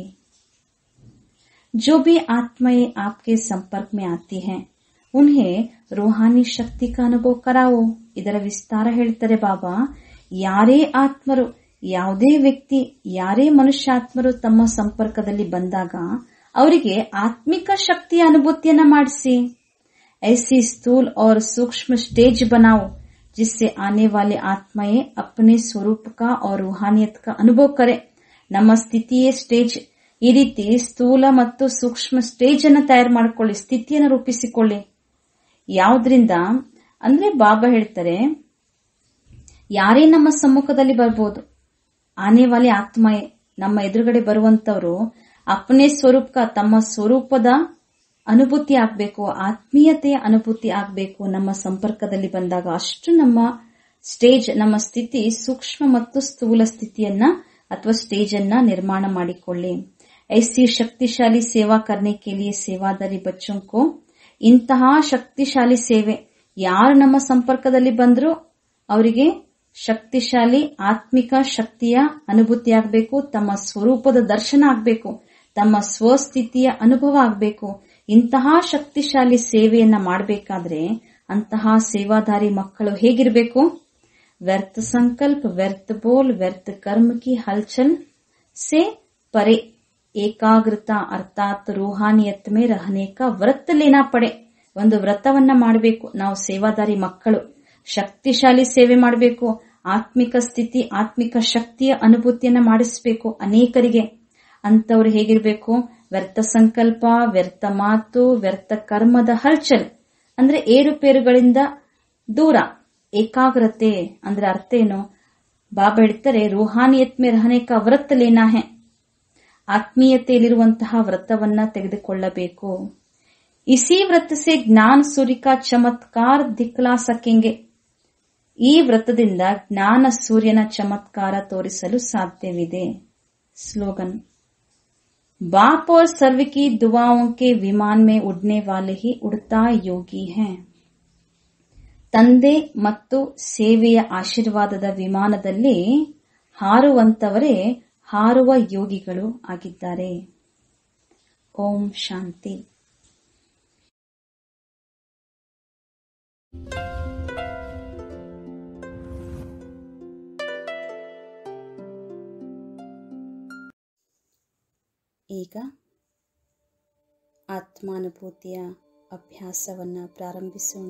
जो भी आत्माएं आपके संपर्क में आती हैं उन्हें रूहानी शक्ति का अनुभव कराओ. ಇದರ ವಿಸ್ತಾರ ಹೇಳ್ತಾರೆ ಬಾಬಾ. ಯಾರೇ ಆತ್ಮರು, ಯಾವುದೇ ವ್ಯಕ್ತಿ, ಯಾರೇ ಮನುಷ್ಯಾತ್ಮರು ತಮ್ಮ ಸಂಪರ್ಕದಲ್ಲಿ ಬಂದಾಗ ಅವರಿಗೆ ಆತ್ಮಿಕ ಶಕ್ತಿಯ ಅನುಭೂತಿಯನ್ನ ಮಾಡಿಸಿ. ऐसी स्थूल और सूक्ष्म स्टेज बनाओ जिससे आने वाले आत्माएं अपने स्वरूप का और रूहानियत का अनुभव करें. ನಮ್ಮ ಸ್ಥಿತಿಯೇ ಸ್ಟೇಜ್. ಈ ರೀತಿ ಸ್ಥೂಲ ಮತ್ತು ಸೂಕ್ಷ್ಮ ಸ್ಟೇಜ್ ಅನ್ನು ತಯಾರು ಮಾಡಿಕೊಳ್ಳಿ, ಸ್ಥಿತಿಯನ್ನು ರೂಪಿಸಿಕೊಳ್ಳಿ. ಯಾವುದರಿಂದ ಅಂದ್ರೆ ಬಾಬಾ ಹೇಳ್ತಾರೆ, ಯಾರೇ ನಮ್ಮ ಸಮ್ಮುಖದಲ್ಲಿ ಬರ್ಬೋದು. ಆನೆ ವಾಲೆ ಆತ್ಮಯೇ, ನಮ್ಮ ಎದುರುಗಡೆ ಬರುವಂತವರು ಅಪ್ಪನೇ ಸ್ವರೂಪ, ತಮ್ಮ ಸ್ವರೂಪದ ಅನುಭೂತಿ ಆಗ್ಬೇಕು, ಆತ್ಮೀಯತೆಯ ಅನುಭೂತಿ ಆಗ್ಬೇಕು ನಮ್ಮ ಸಂಪರ್ಕದಲ್ಲಿ ಬಂದಾಗ. ಅಷ್ಟು ನಮ್ಮ ಸ್ಟೇಜ್, ನಮ್ಮ ಸ್ಥಿತಿ ಸೂಕ್ಷ್ಮ ಮತ್ತು ಸ್ಥೂಲ ಸ್ಥಿತಿಯನ್ನ ಅಥವಾ ಸ್ಟೇಜ್ ಅನ್ನ ನಿರ್ಮಾಣ ಮಾಡಿಕೊಳ್ಳಿ. ऐसी शक्तिशाली सेवा करने के लिए सेवादारी बच्चों को ಇಂತಹ ಶಕ್ತಿಶಾಲಿ ಸೇವೆ, ಯಾರು ನಮ್ಮ ಸಂಪರ್ಕದಲ್ಲಿ ಬಂದ್ರು ಅವರಿಗೆ ಶಕ್ತಿಶಾಲಿ ಆತ್ಮಿಕ ಶಕ್ತಿಯ ಅನುಭೂತಿ ಆಗಬೇಕು, ತಮ್ಮ ಸ್ವರೂಪದ ದರ್ಶನ ಆಗಬೇಕು, ತಮ್ಮ ಸ್ವಸ್ಥಿತಿಯ ಅನುಭವ ಆಗಬೇಕು. ಇಂತಹ ಶಕ್ತಿಶಾಲಿ ಸೇವೆಯನ್ನ ಮಾಡಬೇಕಾದ್ರೆ ಅಂತಹ ಸೇವಾದಾರಿ ಮಕ್ಕಳು ಹೇಗಿರಬೇಕು? ವ್ಯರ್ಥ ಸಂಕಲ್ಪ, ವ್ಯರ್ಥ ಬೋಲ್, ವ್ಯರ್ಥ ಕರ್ಮ ಕಿ ಹಲ್ಚಲ್ ಸೆ ಪರೆ ಏಕಾಗ್ರತಾ ಅರ್ಥಾತ್ ರೂಹಾನಿಯತ್ ಮೇ ರಹನೆ ಕಾ ವ್ರತ ಲೇನಾ ಪಡೆ. ಒಂದು ವ್ರತವನ್ನ ಮಾಡಬೇಕು ನಾವು ಸೇವಾದಾರಿ ಮಕ್ಕಳು. ಶಕ್ತಿಶಾಲಿ ಸೇವೆ ಮಾಡಬೇಕು, ಆತ್ಮಿಕ ಸ್ಥಿತಿ, ಆತ್ಮಿಕ ಶಕ್ತಿಯ ಅನುಭೂತಿಯನ್ನ ಮಾಡಿಸಬೇಕು ಅನೇಕರಿಗೆ. ಅಂತವ್ರು ಹೇಗಿರ್ಬೇಕು? ವ್ಯರ್ಥ ಸಂಕಲ್ಪ, ವ್ಯರ್ಥ ಮಾತು, ವ್ಯರ್ಥ ಕರ್ಮದ ಹಲ್ಚಲ್ ಅಂದ್ರೆ ಏರುಪೇರುಗಳಿಂದ ದೂರ. ಏಕಾಗ್ರತೆ ಅಂದ್ರೆ ಅರ್ಥ ಏನು? ಬಾಬಾ ಹೇಳ್ತಾರೆ, ರೂಹಾನಿಯತ್ ಮೇ ರಹನೆ ಕಾ ವ್ರತ ಲೇನಾ ಹೈ, ಆತ್ಮೀಯತೆಯಲ್ಲಿರುವಂತಹ ವ್ರತವನ್ನ ತೆಗೆದುಕೊಳ್ಳಬೇಕು. ಇಸಿ ವ್ರತ ಸೆ ಜ್ಞಾನ ಸೂರ್ಯ ಕಾ ಚಮತ್ಕಾರ ದಿಕ್ಲಾ ಸಕೆಂಗೆ. ಈ ವ್ರತದಿಂದ ಜ್ಞಾನ ಸೂರ್ಯನ ಚಮತ್ಕಾರ ತೋರಿಸಲು ಸಾಧ್ಯವಿದೆ. ಸ್ಲೋಗನ್: बाप और सर्व की दुआओं के विमान में उड़ने वाले ही उड़ता योगी हैं. ತಂದೆ ಮತ್ತು ಸೇವೆಯ ಆಶೀರ್ವಾದದ ವಿಮಾನದಲ್ಲಿ ಹಾರುವಂತವರೇ ಹಾರುವ ಯೋಗಿಗಳು ಆಗಿದ್ದಾರೆ. ಓಂ ಶಾಂತಿ. ಈಗ ಆತ್ಮಾನುಭೂತಿಯ ಅಭ್ಯಾಸವನ್ನು ಪ್ರಾರಂಭಿಸೋಣ.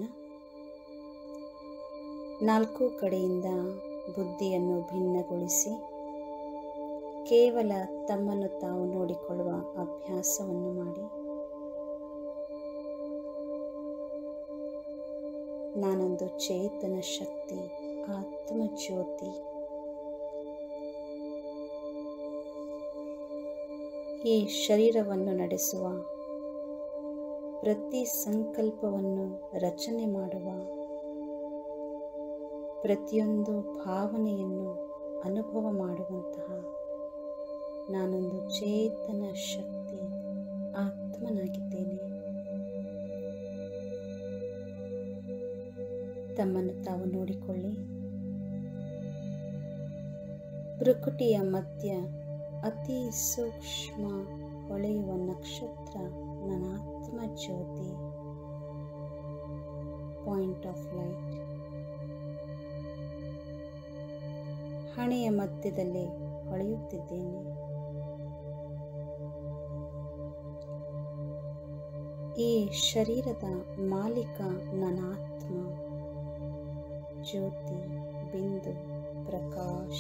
ನಾಲ್ಕು ಕಡೆಯಿಂದ ಬುದ್ಧಿಯನ್ನು ಭಿನ್ನಗೊಳಿಸಿ ಕೇವಲ ತಮ್ಮನ್ನು ತಾವು ನೋಡಿಕೊಳ್ಳುವ ಅಭ್ಯಾಸವನ್ನು ಮಾಡಿ. ನಾನೊಂದು ಚೇತನ ಶಕ್ತಿ, ಆತ್ಮಜ್ಯೋತಿ. ಈ ಶರೀರವನ್ನು ನಡೆಸುವ, ಪ್ರತಿ ಸಂಕಲ್ಪವನ್ನು ರಚನೆ ಮಾಡುವ, ಪ್ರತಿಯೊಂದು ಭಾವನೆಯನ್ನು ಅನುಭವ ಮಾಡುವಂತಹ ನಾನೊಂದು ಚೇತನ ಶಕ್ತಿ, ಆತ್ಮನಾಗಿದ್ದೇನೆ. ತಮ್ಮನ್ನು ತಾವು ನೋಡಿಕೊಳ್ಳಿ. ಭ್ರುಕುಟಿಯ ಮಧ್ಯ ಅತಿ ಸೂಕ್ಷ್ಮ ಹೊಳೆಯುವ ನಕ್ಷತ್ರ ನನ್ನ ಆತ್ಮ ಜ್ಯೋತಿ, ಪಾಯಿಂಟ್ ಆಫ್ ಲೈಟ್. ಹಣೆಯ ಮಧ್ಯದಲ್ಲಿ ಹೊಳೆಯುತ್ತಿದ್ದೇನೆ. ಈ ಶರೀರದ ಮಾಲೀಕ ನನ್ನ ಆತ್ಮ ಜ್ಯೋತಿ, ಬಿಂದು, ಪ್ರಕಾಶ.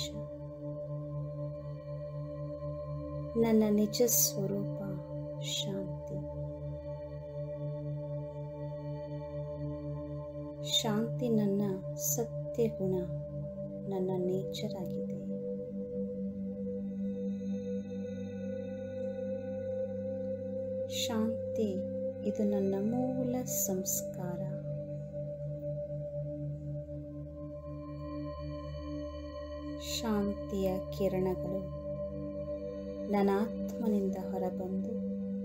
ನನ್ನ ನಿಜ ಸ್ವರೂಪ ಶಾಂತಿ. ಶಾಂತಿ ನನ್ನ ಸತ್ಯ ಗುಣ, ನನ್ನ ನೇಚರ್ ಆಗಿದೆ. ಶಾಂತಿ ಇದು ನನ್ನ ಮೂಲ ಸಂಸ್ಕಾರ. ಶಾಂತಿಯ ಕಿರಣಗಳು ನನ್ನ ಆತ್ಮನಿಂದ ಹೊರಬಂದು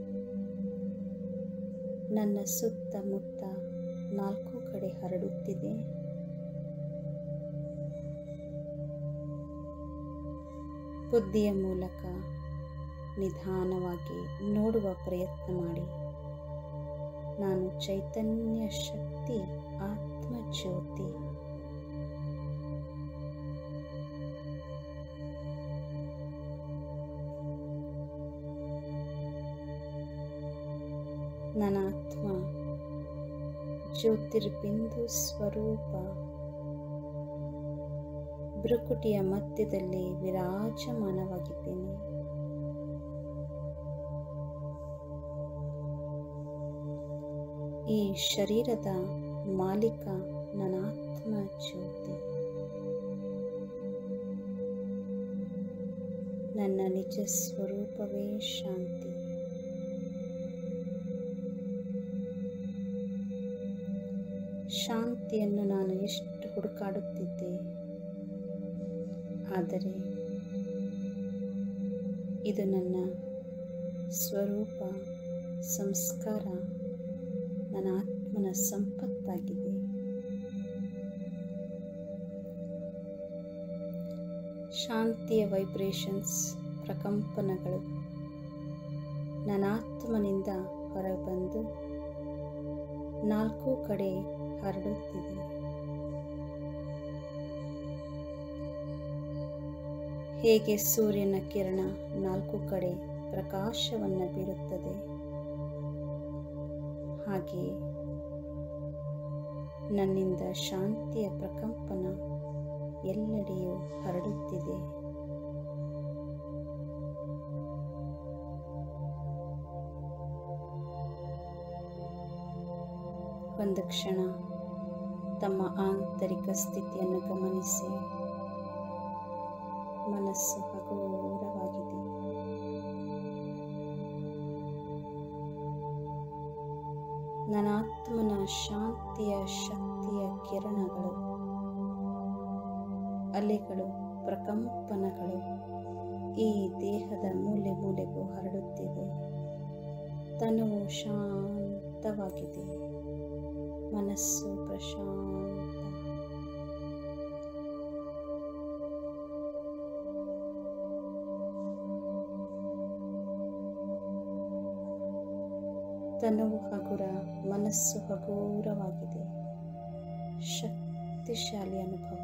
ನನ್ನ ಸುತ್ತಮುತ್ತ ನಾಲ್ಕು ಕಡೆ ಹರಡುತ್ತಿದೆ. ಬುದ್ಧಿಯ ಮೂಲಕ ನಿಧಾನವಾಗಿ ನೋಡುವ ಪ್ರಯತ್ನ ಮಾಡಿ. ನಾನು ಚೈತನ್ಯ ಶಕ್ತಿ, ಆತ್ಮ ಜ್ಯೋತಿ. ನನ್ನ ಆತ್ಮ ಜ್ಯೋತಿರ್ಬಿಂದು ಸ್ವರೂಪ ಭ್ರುಕುಟಿಯ ಮಧ್ಯದಲ್ಲಿ ವಿರಾಜಮಾನವಾಗಿದ್ದೇನೆ. ಈ ಶರೀರದ ಮಾಲೀಕ ನನ್ನ ಆತ್ಮ ಜ್ಯೋತಿ. ನನ್ನ ನಿಜ ಸ್ವರೂಪವೇ ಶಾಂತಿ. ಶಾಂತಿಯನ್ನು ನಾನು ಎಷ್ಟು ಹುಡುಕಾಡುತ್ತಿದ್ದೆ, ಆದರೆ ಇದು ನನ್ನ ಸ್ವರೂಪ, ಸಂಸ್ಕಾರ, ನನ್ನ ಆತ್ಮನ ಸಂಪತ್ತಾಗಿದೆ. ಶಾಂತಿಯ ವೈಬ್ರೇಷನ್ಸ್, ಪ್ರಕಂಪನಗಳು ನನ್ನ ಆತ್ಮನಿಂದ ಹೊರಬಂದು ನಾಲ್ಕು ಕಡೆ ಹರಡುತ್ತಿದೆ. ಹೇಗೆ ಸೂರ್ಯನ ಕಿರಣ ನಾಲ್ಕು ಕಡೆ ಪ್ರಕಾಶವನ್ನು ಬೀರುತ್ತದೆ, ಹಾಗೆ ನನ್ನಿಂದ ಶಾಂತಿಯ ಪ್ರಕಂಪನ ಎಲ್ಲೆಡೆಯೂ ಹರಡುತ್ತಿದೆ. ಒಂದು ಕ್ಷಣ ತಮ್ಮ ಆಂತರಿಕ ಸ್ಥಿತಿಯನ್ನು ಗಮನಿಸಿ. ಮನಸ್ಸು ಹಗುರವಾಗಿದೆ. ನನ್ನ ಆತ್ಮನ ಶಾಂತಿಯ ಶಕ್ತಿಯ ಕಿರಣಗಳು, ಅಲೆಗಳು, ಪ್ರಕಂಪನಗಳು ಈ ದೇಹದ ಮೂಲೆ ಮೂಲೆಗೂ ಹರಡುತ್ತಿದೆ. ತನುವು ಶಾಂತವಾಗಿದೆ, ಮನಸ್ಸು ಪ್ರಶಾಂತ. ತನುವು ಹಗುರ, ಮನಸ್ಸು ಹಗುರವಾಗಿದೆ. ಶಕ್ತಿಶಾಲಿ ಅನುಭವ.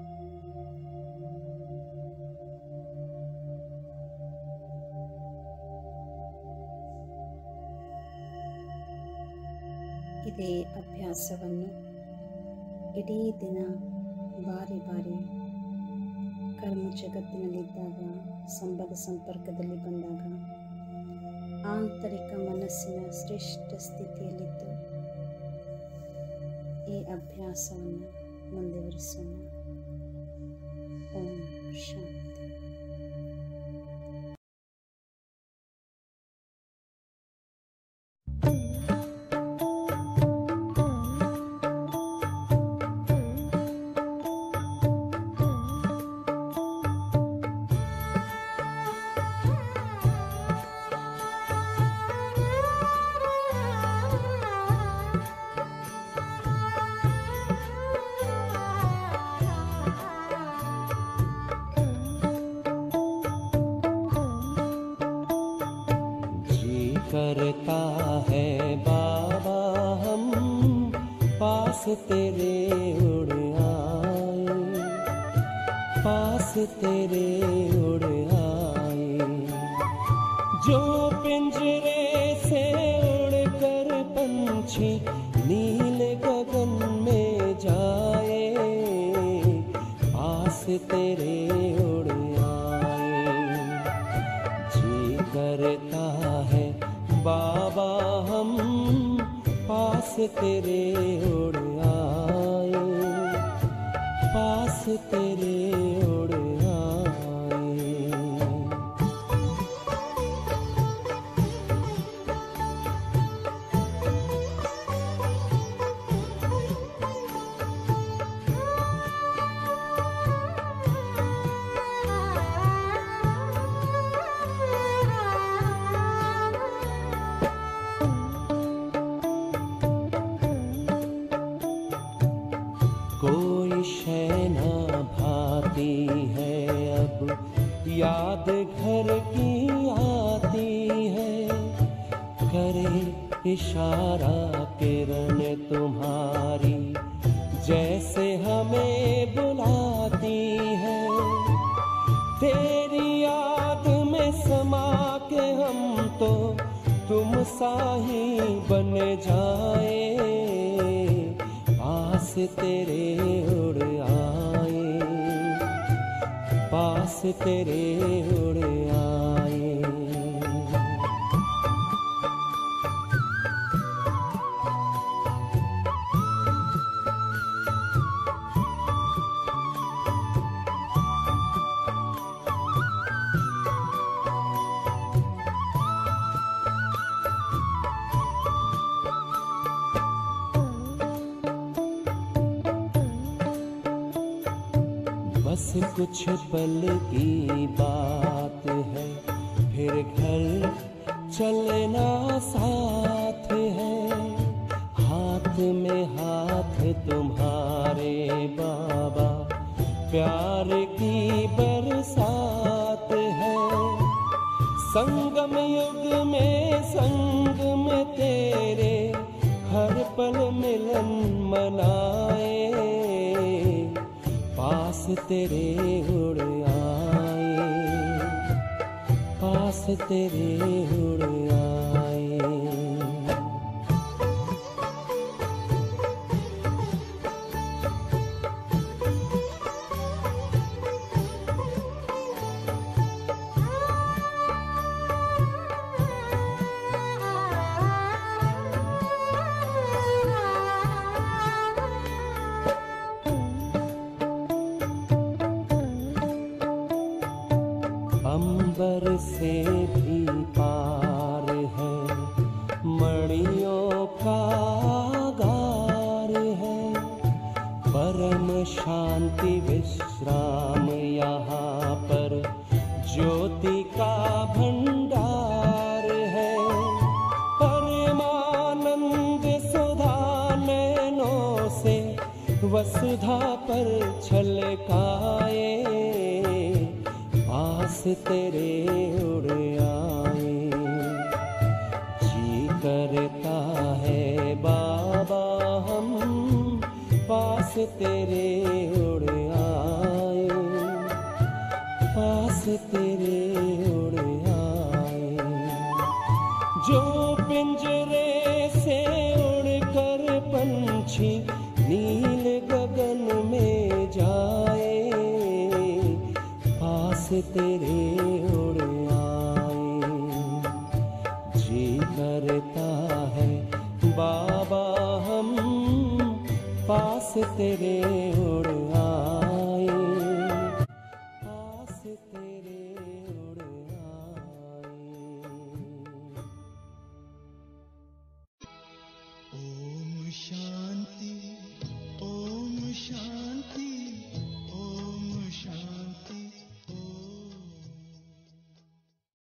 ಇದೇ ಅಭ್ಯಾಸವನ್ನು ಇಡೀ ದಿನ ಬಾರಿ ಬಾರಿ ಕರ್ಮ ಜಗತ್ತಿನಲ್ಲಿದ್ದಾಗ, ಸಂಬಂಧ ಸಂಪರ್ಕದಲ್ಲಿ ಬಂದಾಗ, ಆಂತರಿಕ ಮನಸ್ಸಿನ ಶ್ರೇಷ್ಠ ಸ್ಥಿತಿಯಲ್ಲಿದ್ದು ಈ ಅಭ್ಯಾಸವನ್ನು ಮುಂದುವರಿಸೋಣ. ಓಂ ಶಾಂತಿ. करता है बाबा हम पास तेरे उड़ आए, पास तेरे उड़ आए। जो पिंजरे से उड़कर पंछी नीले गगन में जाए, पास तेरे उड़ आए। जी करता है बाबा हम पास तेरे उड़ आए, पास तेरे उड़ आए। कोई शय ना भाती है अब, याद घर की आती है। करे इशारा किरण तुम्हारी, जैसे हमें बुलाती है। तेरी याद में समा के हम तो तुम सा ही बन जाए, पास तेरे उड़ आए, पास तेरे उड़ आए। बस कुछ पल की बात है, फिर घर चलना साथ है। हाथ में हाथ तुम्हारे बाबा, प्यार की बरसात है। संगम युग में संग में तेरे, हर पल मिलन मनाए। पास तेरे उड़ आए, पास तेरे उड़ आए। अंबर से भी पार है, मणियों का गार है। परम शांति विश्राम यहाँ पर, ज्योति का भंडार है। परमानंद सुधा नैनों से वसुधा पर छलकाए। पास तेरे उड़ आए, जी करता है बाबा हम पास तेरे उड़ आए, पास तेरे उड़ आए। जो पिंजरे से उड़कर पंछी नील गगन में जाए। पास तेरे उड़ आए, जी करता है बाबा हम पास तेरे उड़